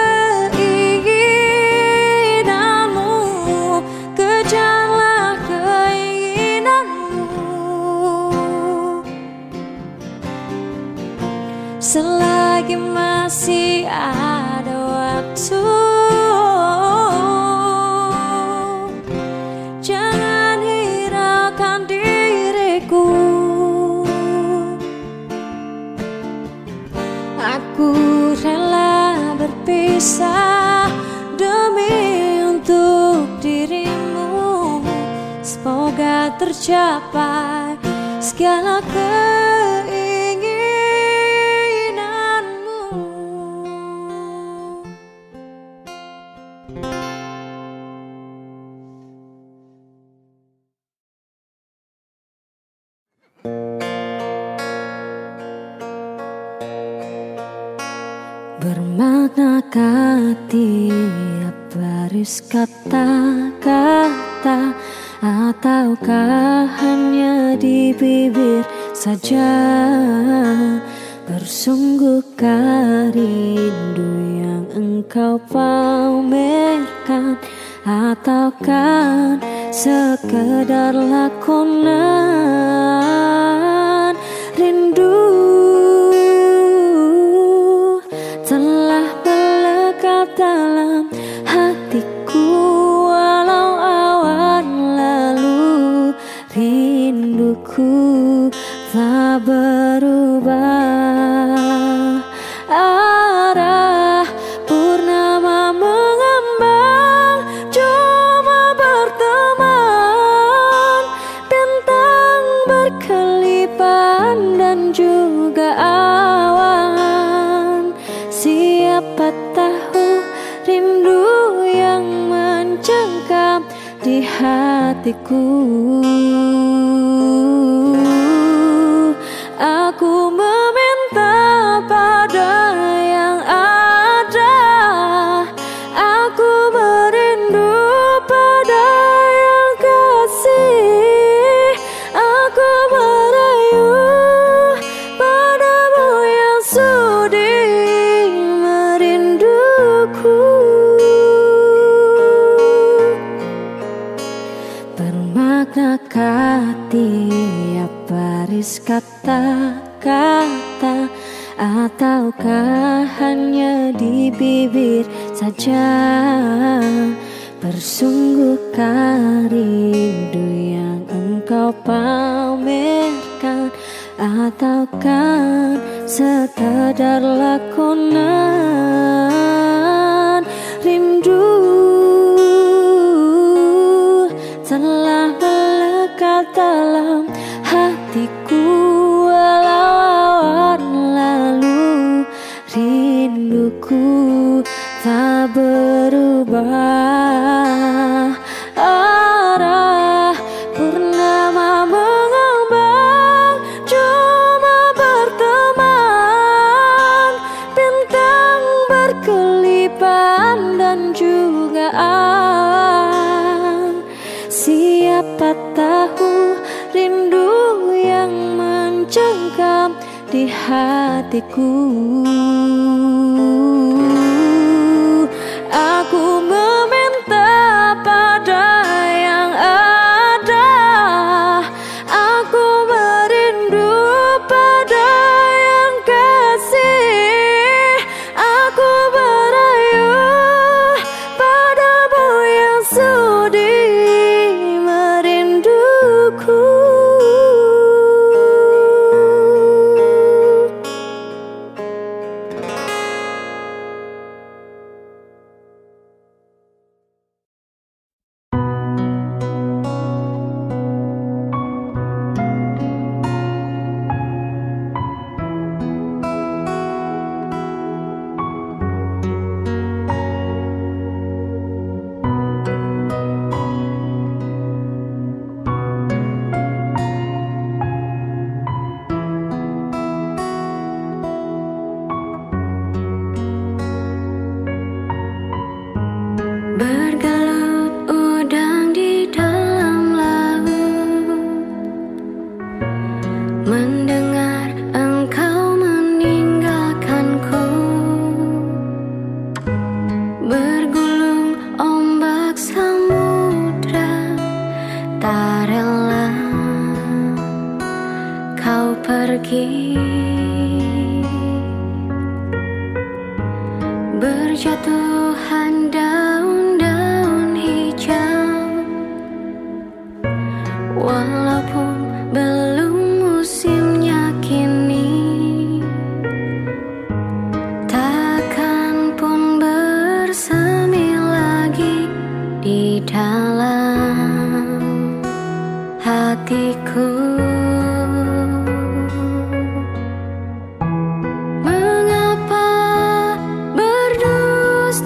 keinginanmu. Kejarlah keinginanmu. Selagi masih ada waktu, jangan hiraukan diriku. Aku rela berpisah demi untuk dirimu. Semoga tercapai segala keinginanmu. Bermakna tiap baris kata-kata, ataukah hanya di bibir saja? Bersungguhkah rindu yang engkau pamerkan, ataukah sekedar lakonan? Rindu telah melekat dalam hatiku, walau awan lalu rinduku tak berubah. Arah purnama mengambang, cuma berteman, bintang berkelipan dan juga awan. Siapa tahu rindu yang mencengkam di hatiku. Aku meminta pada yang ada, aku merindu pada yang kasih, aku merayu padamu yang sudi merinduku. Bermaknakah tiap baris kata-kata, ataukah hanya di bibir saja? Bersungguhkah rindu yang engkau pamerkan, ataukah sekedar lakonan? Rindu telah melekat dalam hatiku, walau awan lalu rinduku tak berubah. Arah purnama mengambang, cuma berteman, bintang berkelipan dan juga awan. Siapa tahu rindu yang mencengkam di hatiku. Aku meminta pada yang ada, aku merindu pada yang kasih, aku merayu padamu yang sudi merinduku. Bergelut udang di dalam laut, mendengar engkau meninggalkanku. Bergulung ombak samudra, tak rela kau pergi. Berjatuhan daun-daun hijau, walaupun belum musimnya kini, takkan pun bersemi lagi di dalam hatiku. Mengapa berdusta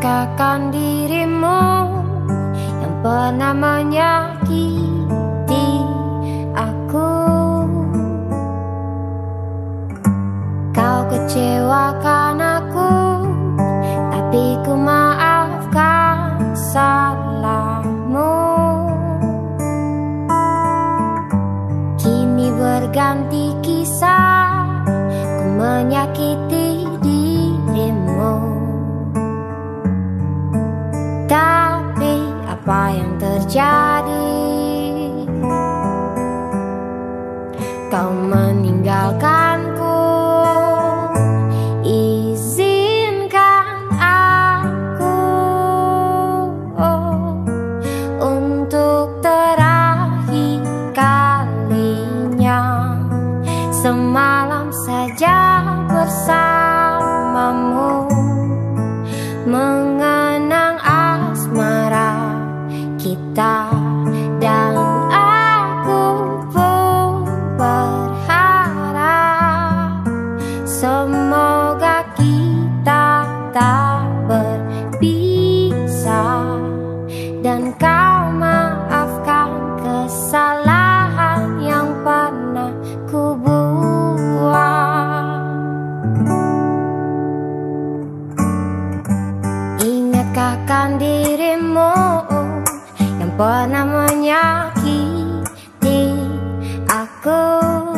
Ingatkah dirimu yang pernah menyakiti aku? Kau kecewakan aku, tapi ku maafkan salahmu. Kini berganti kisah, ku menyakiti dirimu. Tapi apa yang terjadi? Kau meninggalkanku. Izinkan aku oh, untuk terakhir kalinya semalam saja bersamamu, mengenang asmara kita. Dan aku pun berharap semoga kita tak berpisah, dan kau maafkan kesalahan yang pernah ku buat. Ingatkah dirimu yang pernah menyakiti aku?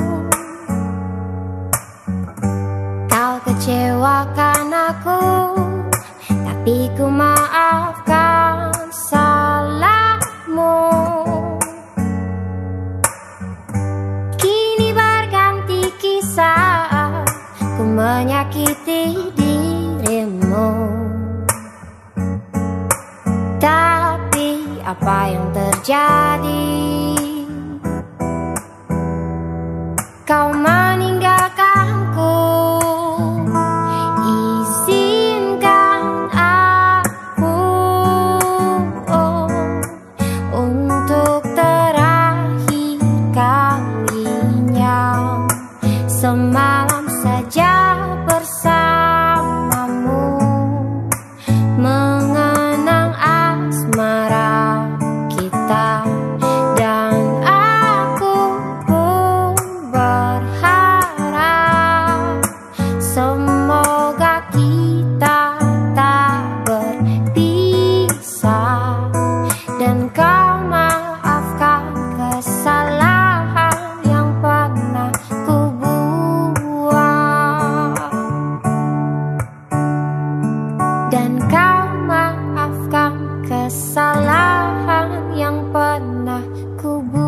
Kau kecewakan aku, tapi ku maafkan salahmu. Kini berganti kisah, ku menyakiti dirimu. Tapi apa yang terjadi? Kau meninggalkanku. Izinkan aku oh, untuk terakhir kalinya semalam saja bersamamu, mengenang asmara kita. Dan aku pun berharap semoga kita tak berpisah, dan kau maafkan kesalahan yang pernah ku buat. Dan kau maafkan kesalahan yang pernah ku buat.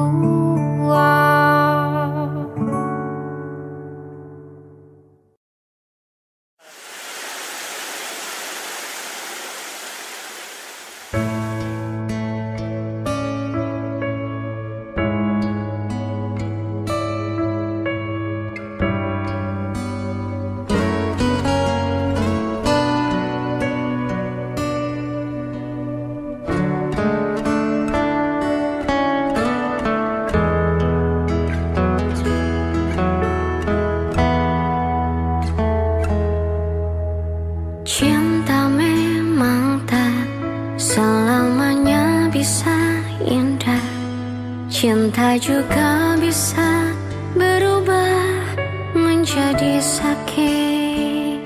Cinta memang tak selamanya bisa indah. Cinta juga bisa berubah menjadi sakit.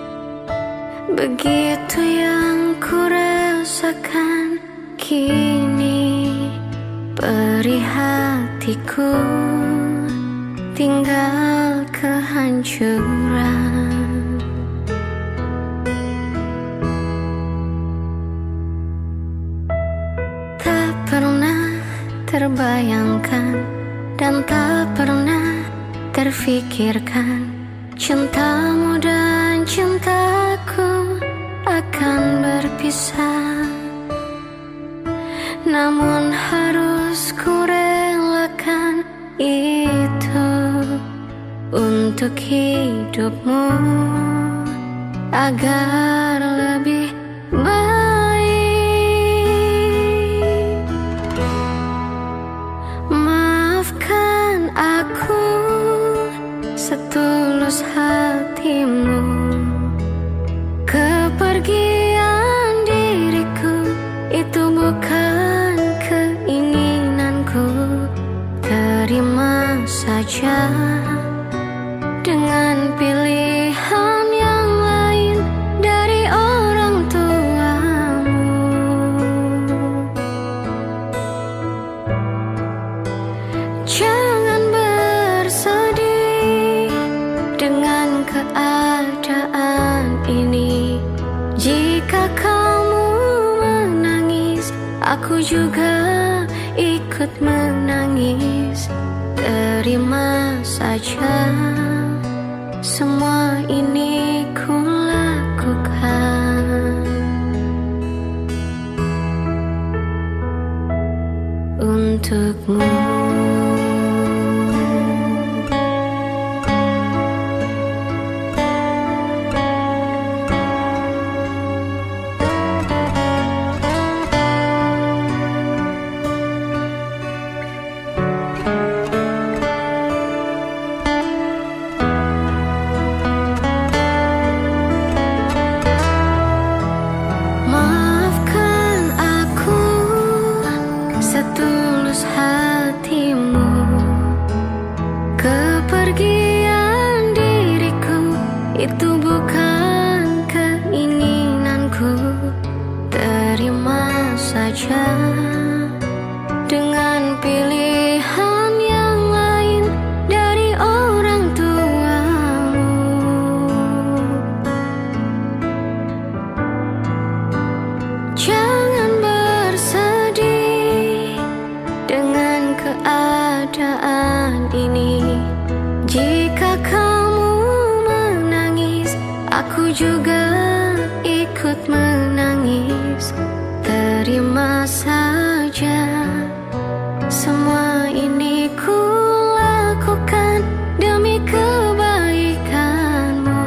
Begitu yang ku rasakan kini, perih hatiku tinggal kehancuran. Terbayangkan dan tak pernah terfikirkan cintamu dan cintaku akan berpisah. Namun harus ku relakan itu untuk hidupmu agar lebih baik. Aku setulus hatimu, kepergian saja dengan pilihan yang lain dari orang tuamu. Jangan bersedih dengan keadaan ini. Jika kamu menangis, aku juga ikut menangis. Terima saja, semua ini ku lakukan untukmu. Itu bukan keinginanku. Terima saja dengan pilihan yang lain dari orang tuamu. Jangan bersedih dengan keadaan ini. Jika kamu aku juga ikut menangis. Terima saja, semua ini ku lakukan demi kebaikanmu.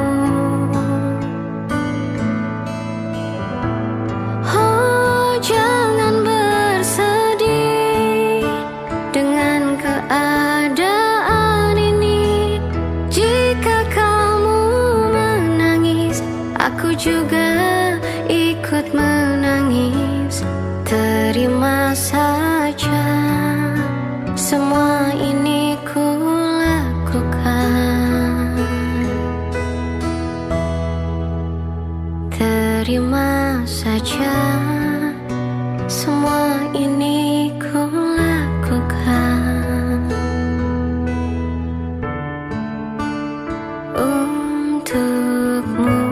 Oh, jangan bersedih dengan keadaan ini. Jika aku juga ikut menangis. Terima saja, semua ini ku lakukan. Terima saja, semua ini ku lakukan untukmu.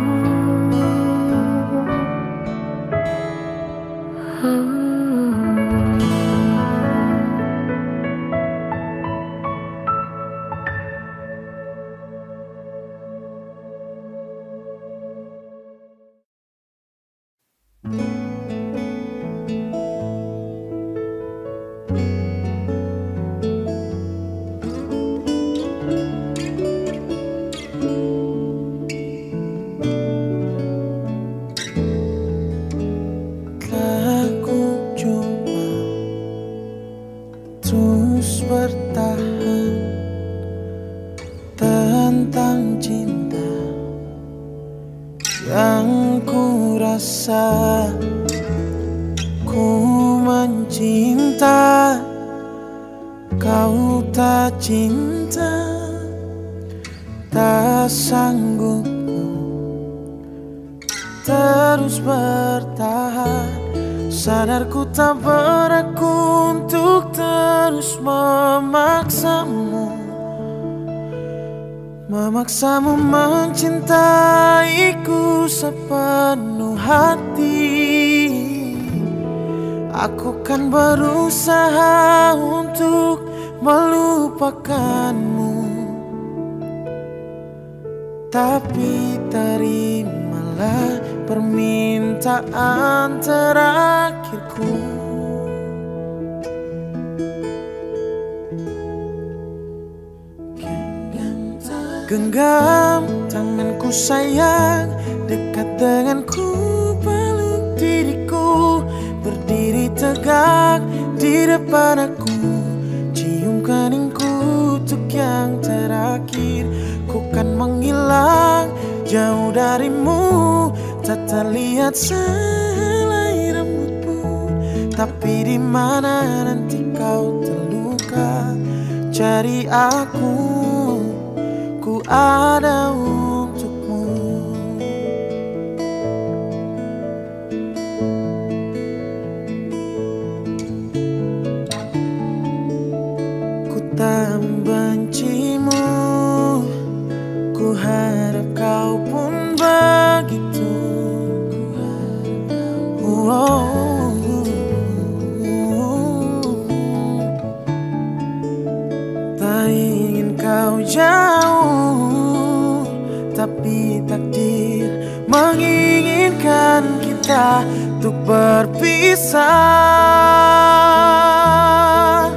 Sadarku tak beraku untuk terus memaksamu, memaksamu mencintaiku sepenuh hati. Aku kan berusaha untuk melupakanmu, tapi terimalah permintaan terakhirku. Genggam tanganku sayang, dekat denganku, peluk diriku, berdiri tegak di depan aku, cium keningku untuk yang terakhir. Ku kan menghilang jauh darimu, tak terlihat selai rambutmu, tapi di mana nanti kau terluka, cari aku, ku ada untukmu. Ku tak membencimu, ku harap kau pun begitu. Oh, tak ingin kau jauh, tapi takdir menginginkan kita untuk berpisah.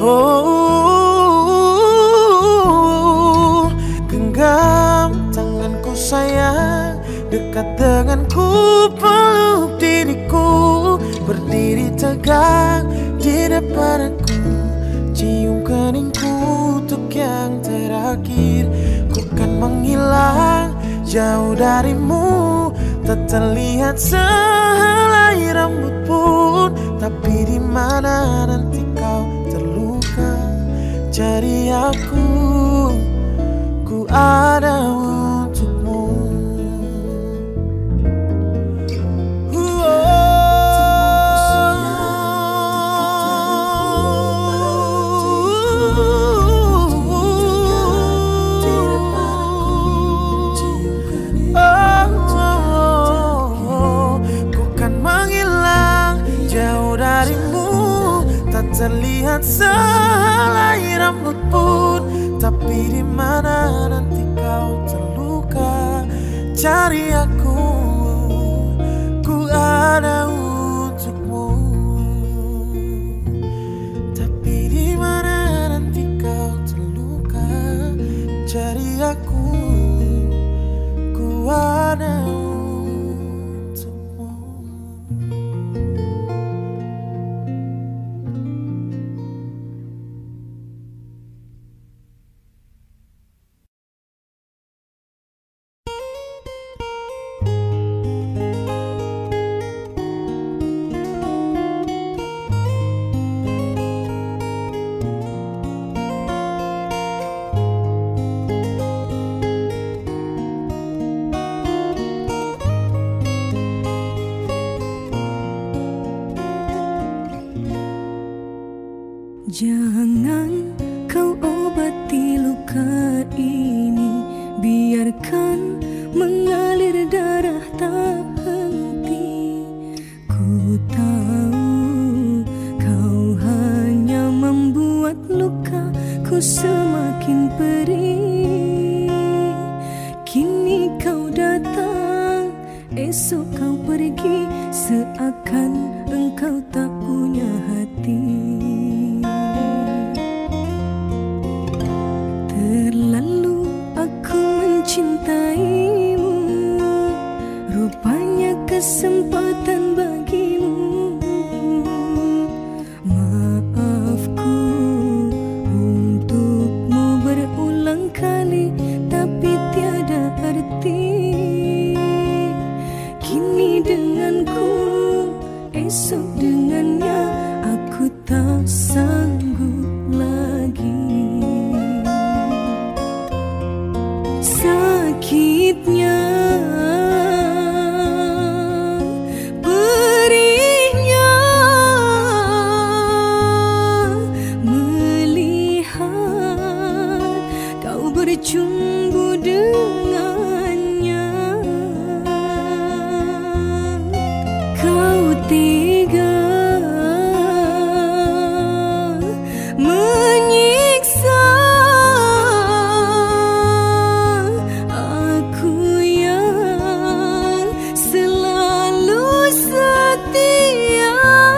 Oh, genggam tanganku sayang, dekat denganku, peluk diriku, berdiri tegak di depan aku, cium keningku untuk yang terakhir. Ku kan menghilang jauh darimu, tak terlihat sehelai rambut pun, tapi di mana nanti kau terluka, cari aku, ku ada untukmu. Terlihat sehelai rambut pun, tapi di mana nanti kau terluka, cari aku, ku ada untukmu. Tapi di mana nanti kau terluka, cari aku, ku ada untukmu. Jangan kau obati luka ini, biarkan mengalir darah tak henti. Ku tahu kau hanya membuat lukaku semakin perih. Kini kau datang, esok kau pergi, seakan engkau tak punya hati. Terlalu aku mencintaimu, rupanya kesempatan bagimu. Maafku untukmu berulang kali, tapi tiada arti. Kini denganku, esok dengannya, aku tak sanggup lagi. Sakitnya, perihnya, melihat kau bercumbu dengannya. Kau tega menyiksa aku yang selalu setia.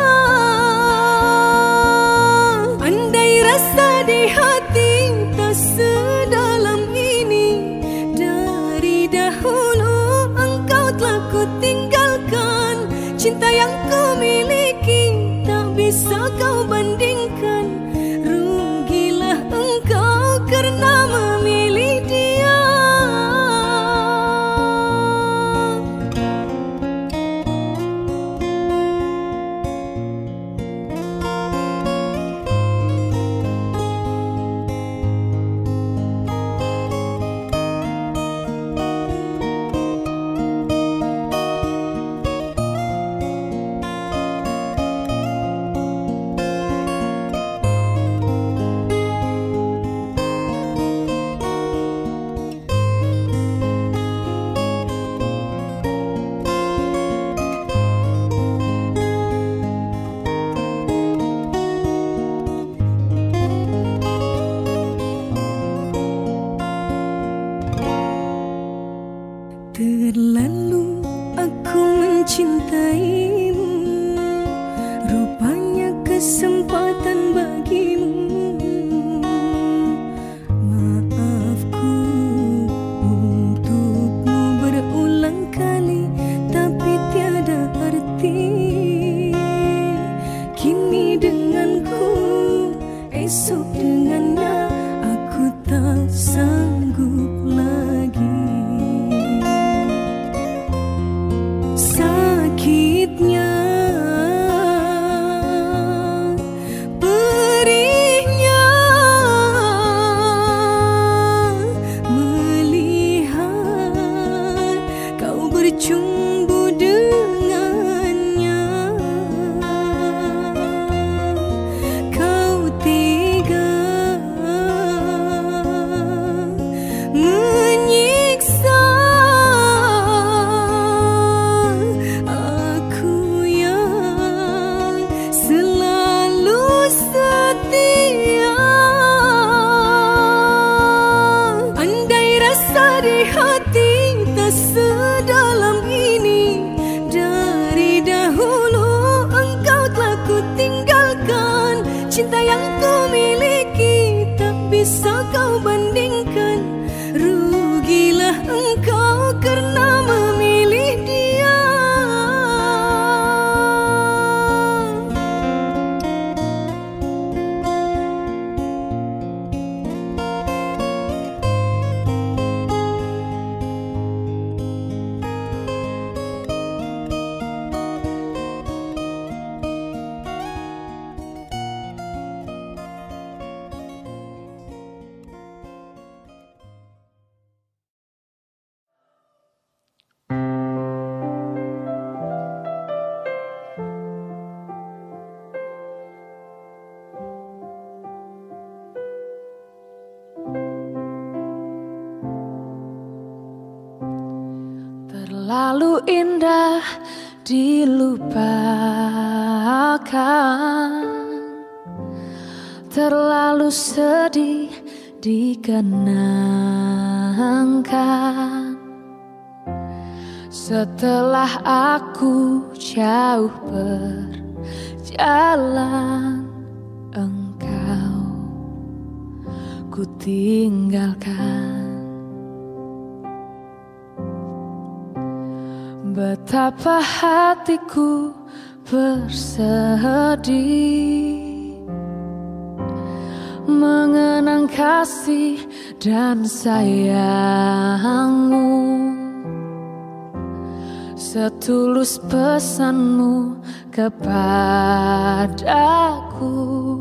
Andai rasa di hati tak sedalam ini, dari dahulu engkau telah ku tinggalkan. Cinta yang ku miliki tak bisa kau bandingkan. Rugilah engkau karena memilih dia. Terlalu aku mencintaimu, rupanya kesempatan bagimu. Maafku untukmu berulang kali, tapi tiada arti. Kini denganku, esok dengannya, aku tak sanggup lagi. Sakitnya, perihnya, melihat kau bercumbu dengannya. Kau tega menyiksa aku yang selalu setia. Andai rasa di hati tak sedalam ini, dari dahulu engkau telah ku tinggalkan. Cinta yang ku miliki tak bisa kau bandingkan. Rugilah engkau karena memilih dia. Terlalu indah dilupakan, terlalu sedih dikenangkan. Setelah aku jauh berjalan, engkau ku tinggalkan. Betapa hatiku bersedih mengenang kasih dan sayangmu. Setulus pesanmu kepadaku,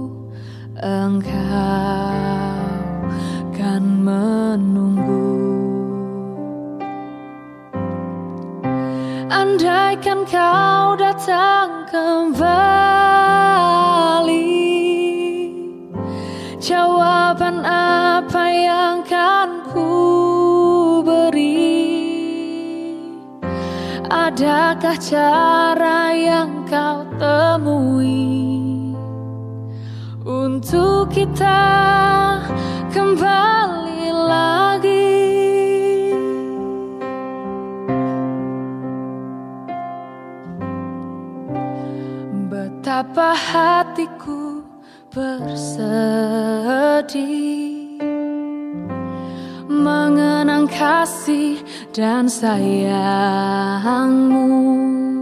engkau kan menunggu. Andaikan kau datang kembali, jawaban apa yang kan ku beri? Adakah cara yang kau temui untuk kita kembali lagi? Betapa hatiku bersedih mengenang kasih dan sayangmu.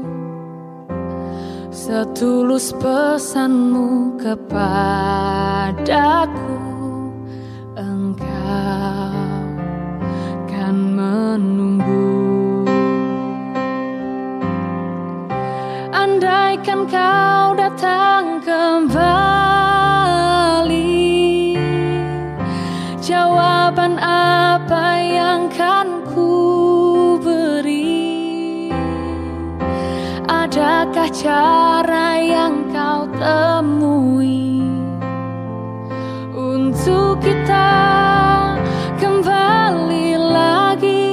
Setulus pesanmu kepadaku, engkau kan menunggu. Andaikan kau datang kembali, jawaban apa yang kan ku beri? Adakah cara yang kau temui untuk kita kembali lagi?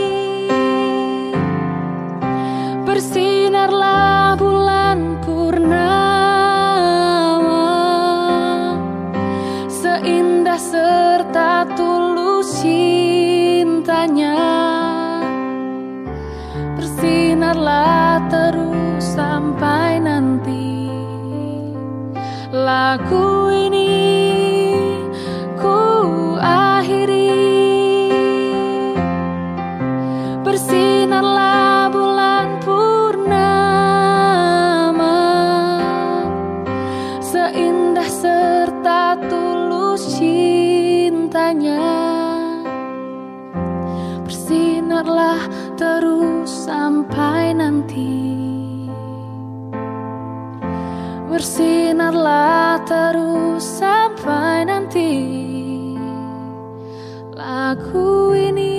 Bersinarlah bulan purnama, seindah serta tulus cintanya. bersinarlah terus sampai nanti. Lagu ini ku akhiri. Bersinarlah bulan purnama, seindah serta tulus cintanya. Bersinarlah terus sampai nanti. Bersinarlah terus sampai nanti. Lagu ini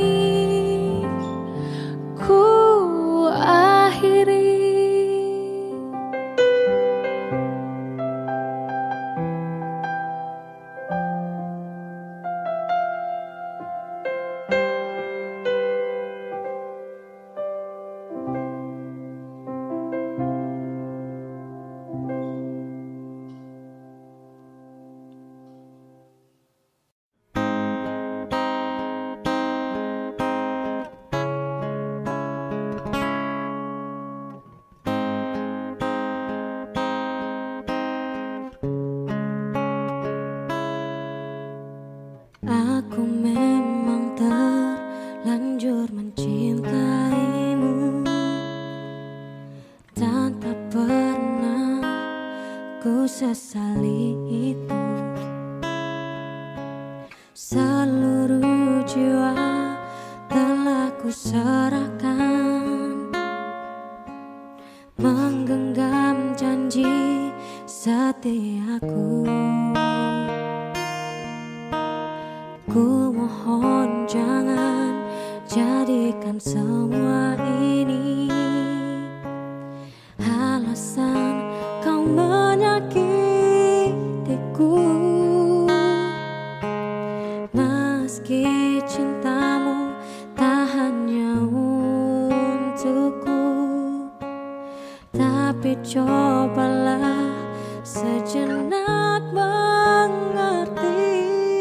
ku akhiri. Aku memang terlanjur mencintaimu, dan tak pernah ku sesali itu. Seluruh jiwa telah ku serahkan, menggenggam janji setiaku. Ku mohon jangan jadikan semua ini alasan kau menyakitiku. Meski cintamu tak hanya untukku, tapi cobalah sejenak mengerti.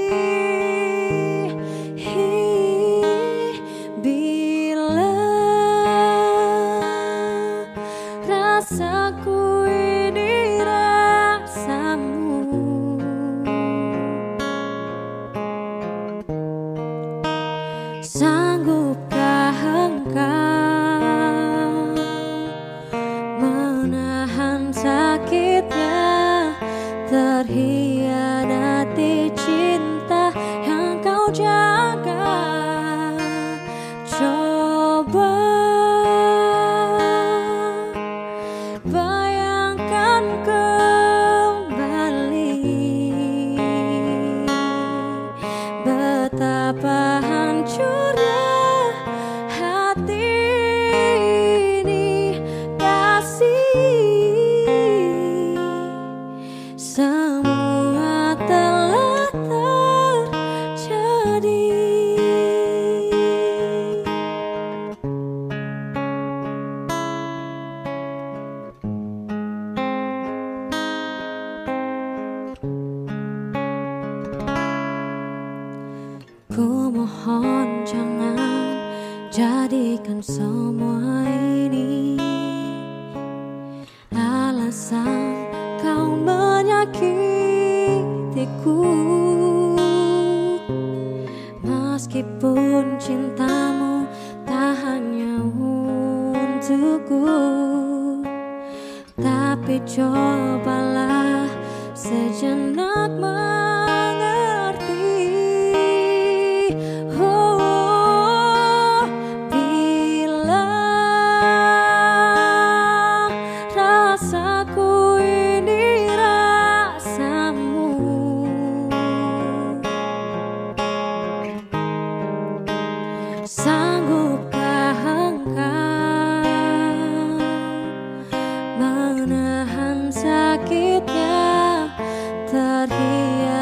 Rasaku ini rasamu, sanggupkah engkau menahan sakitnya, terhianati cinta yang kau jaga? Coba bayangkan kembali betapa hancurnya hati ini. Kasih, semua telah terjadi. Ku mohon jangan jadikan semua ini alasan kau menyakitiku. Meskipun cintamu tak hanya untukku, tapi cobalah sejenak mengerti. Oh, bila rasaku ini rasamu, sanggupkah engkau menahan sakitnya, terhianati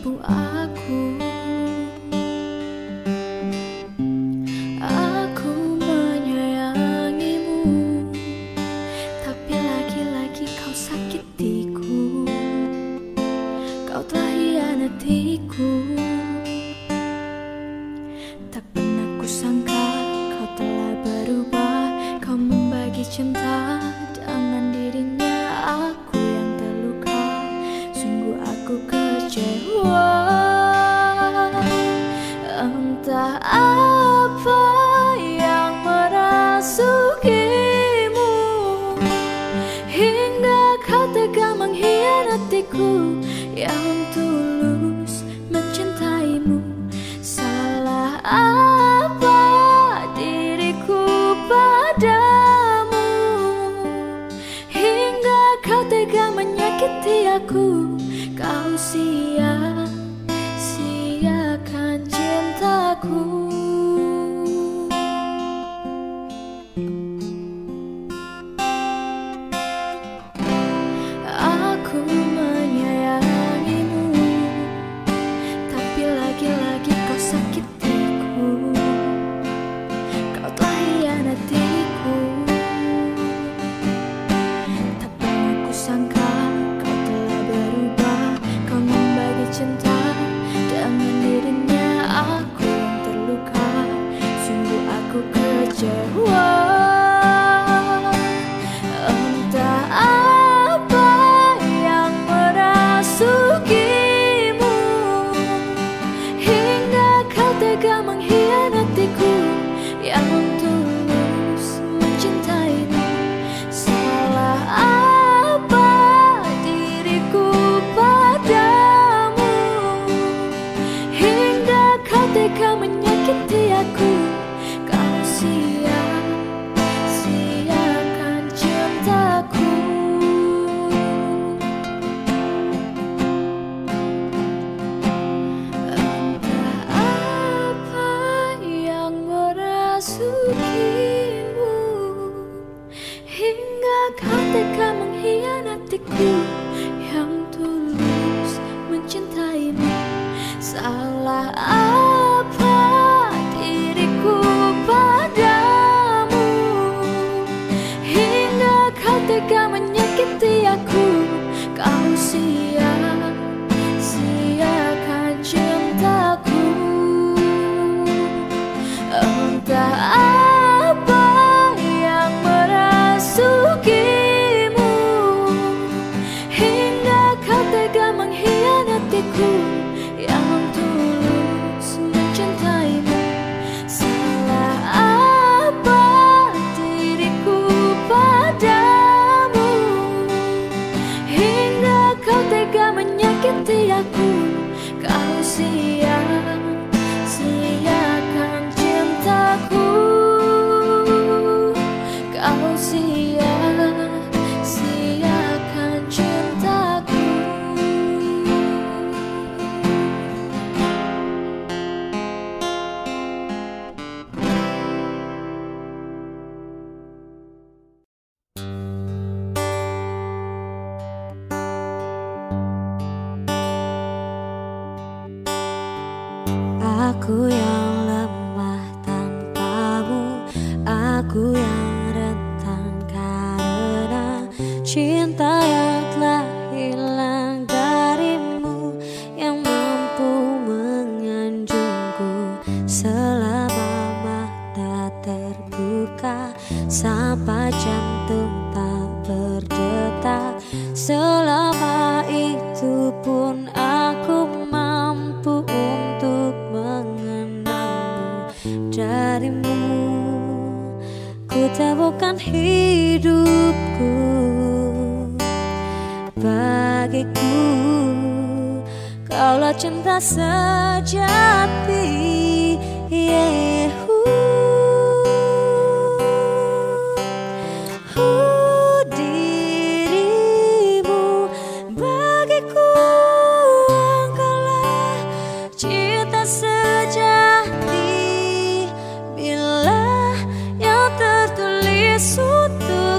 mampu aku. Aku menyayangimu, tapi lagi-lagi kau sakitiku. Kau telah hianatiku. Tak pernah kusangka kau telah berubah. Kau membagi cinta dengan dirinya. Aku yang terluka, sungguh aku kecewa. Entah apa yang merasukimu hingga kau tega mengkhianatiku yang tulus mencintaimu. Salah apa diriku padamu hingga kau tega menyakiti aku. Kau sia-siakan cintaku. Aku menyayangimu, tapi lagi-lagi kau sakitiku. Kau telah hianatiku. Tak pernah kusangka kau telah berubah. Kau membagi cinta dengan dirinya. Aku yang terluka, sungguh aku kecewa. Entah apa yang merasukimu hingga kau tega mengkhianatiku yang tulus mencintaimu. Salah apa diriku padamu hingga kau tega menyakiti aku. Kau sia-siakan cintaku. Entah apa yang merasukimu hingga kau tega mengkhianatiku yang tulus mencintaimu. Salah apa diriku padamu hingga kau tega menyakiti aku. Kau sia-siakan cintaku. Entah apa yang merasukimu hingga kau tega mengkhianatiku yang tulus mencintaimu. Salah apa diriku padamu hingga kau tega menyakiti aku. Kau sia-siakan cintaku. Kau sia-siakan cintaku. Aku yang lemah tanpamu, aku yang rentan karena cinta yang telah hilang darimu, yang mampu menganjungku selama mata terbuka, sampai jantung tak berdetak. Selama itu pun aku mampu untuk mengenalmu. Darimu ku temukan hidupku. Bagiku kaulah cinta sejati. Yeah.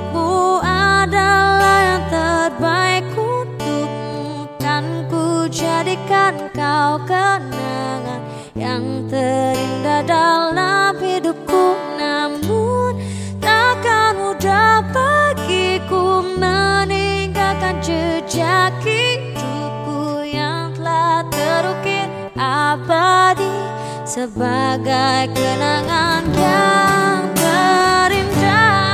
Untukmu adalah yang terbaik untukmu, kan ku jauh jadikan kau kenangan yang terindah dalam hidupku. Namun takkan mudah bagiku meninggalkan jejak hidupku yang telah terukir abadi sebagai kenangan yang terindah.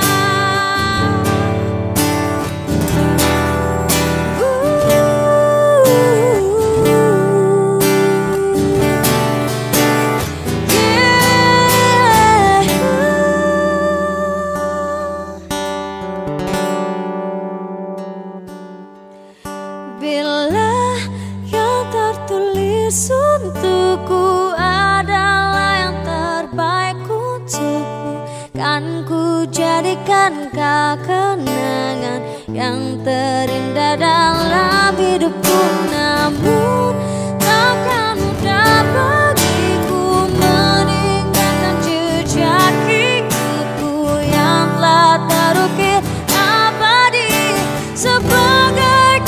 Bila yang tertulis untukku adalah yang terbaik untukmu, kan ku jadikan kau kenangan yang terindah dalam hidupku. Namun takkan mudah bagiku meninggalkan jejak hidupku yang telah terukir abadi sebagai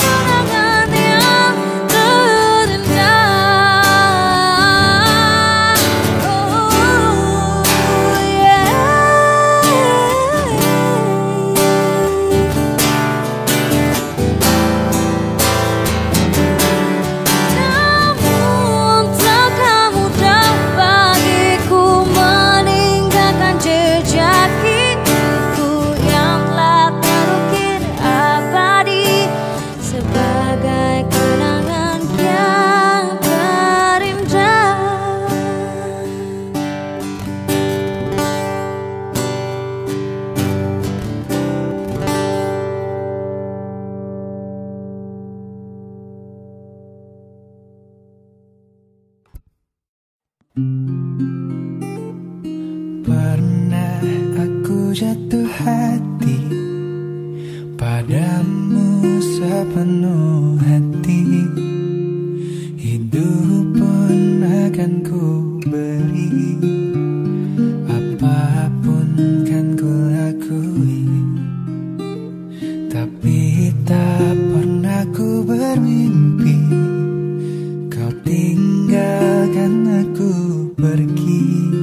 pernah aku jatuh hati padamu sepenuh hati. Hidup pun akan ku beri, apapun kan ku lakui. Tapi tak pernah ku bermimpi kau tinggalkan aku pergi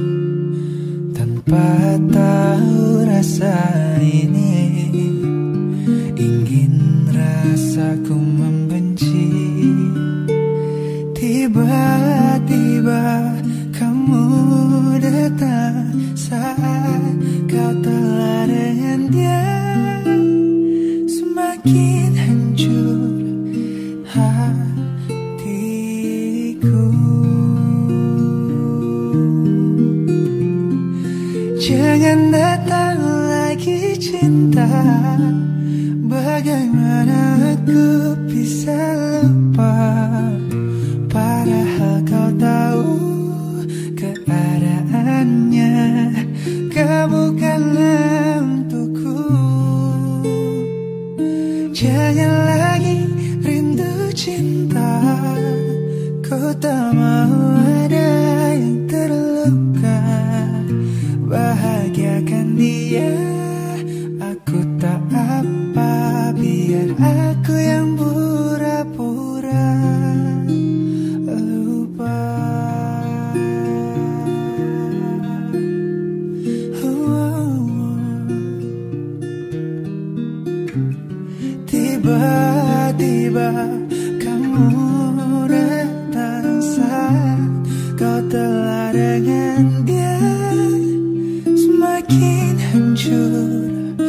tanpa tahu rasa ini. Ingin rasaku membenci. Tiba-tiba kamu datang saat kau telah dengan dia. Semakin hancur hatiku. Jangan datang lagi cinta. Bagaimana aku bisa lupa, padahal kau tahu keadaannya. Kau bukanlah untukku. Jangan lagi rindu cinta. Ku tak mau ada yang terluka. Bahagiakan dia, aku tak apa, biar aku yang pura-pura lupa. Tiba-tiba kamu datang saat kau telah dengan dia. Semakin hancur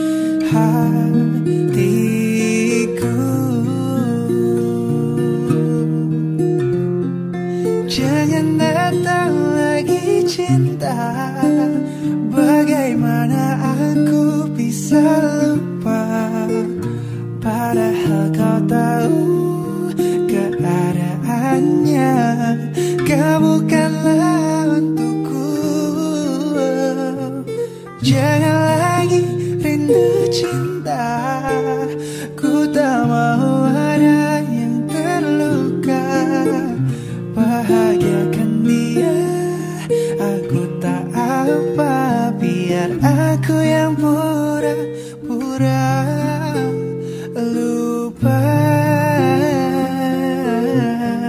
hatiku. Jangan datang lagi cinta. Bagaimana aku bisa lupa, padahal kau tahu keadaannya. Kau bukanlah untukku. Jangan lagi rindu cinta. Ku tak mau ada yang terluka. Bahagiakan dia, aku tak apa, biar aku yang pura-pura lupa.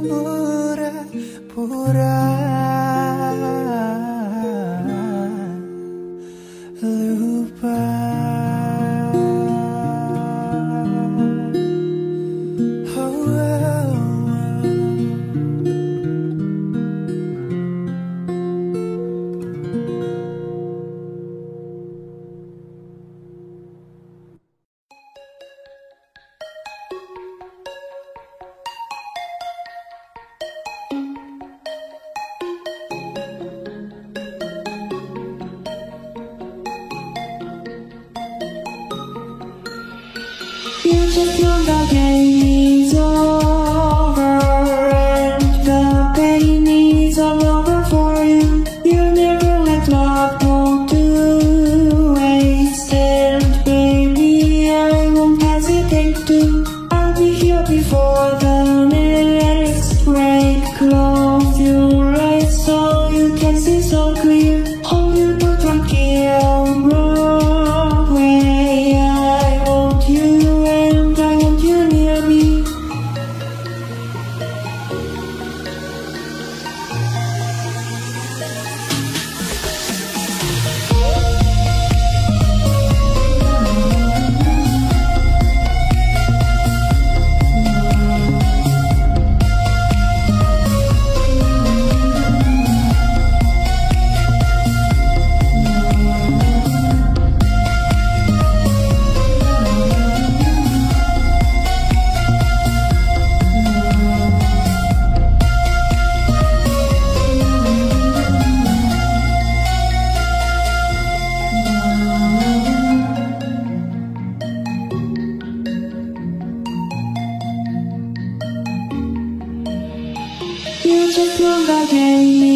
pura-pura lupa. You just know the game is over and the pain is all over for you. You never let love go to waste, and baby I won't hesitate to. I'll be here before the next break. Close your eyes so you can see so clear. Hold you but don't kill Broadway. I want you. You just know the game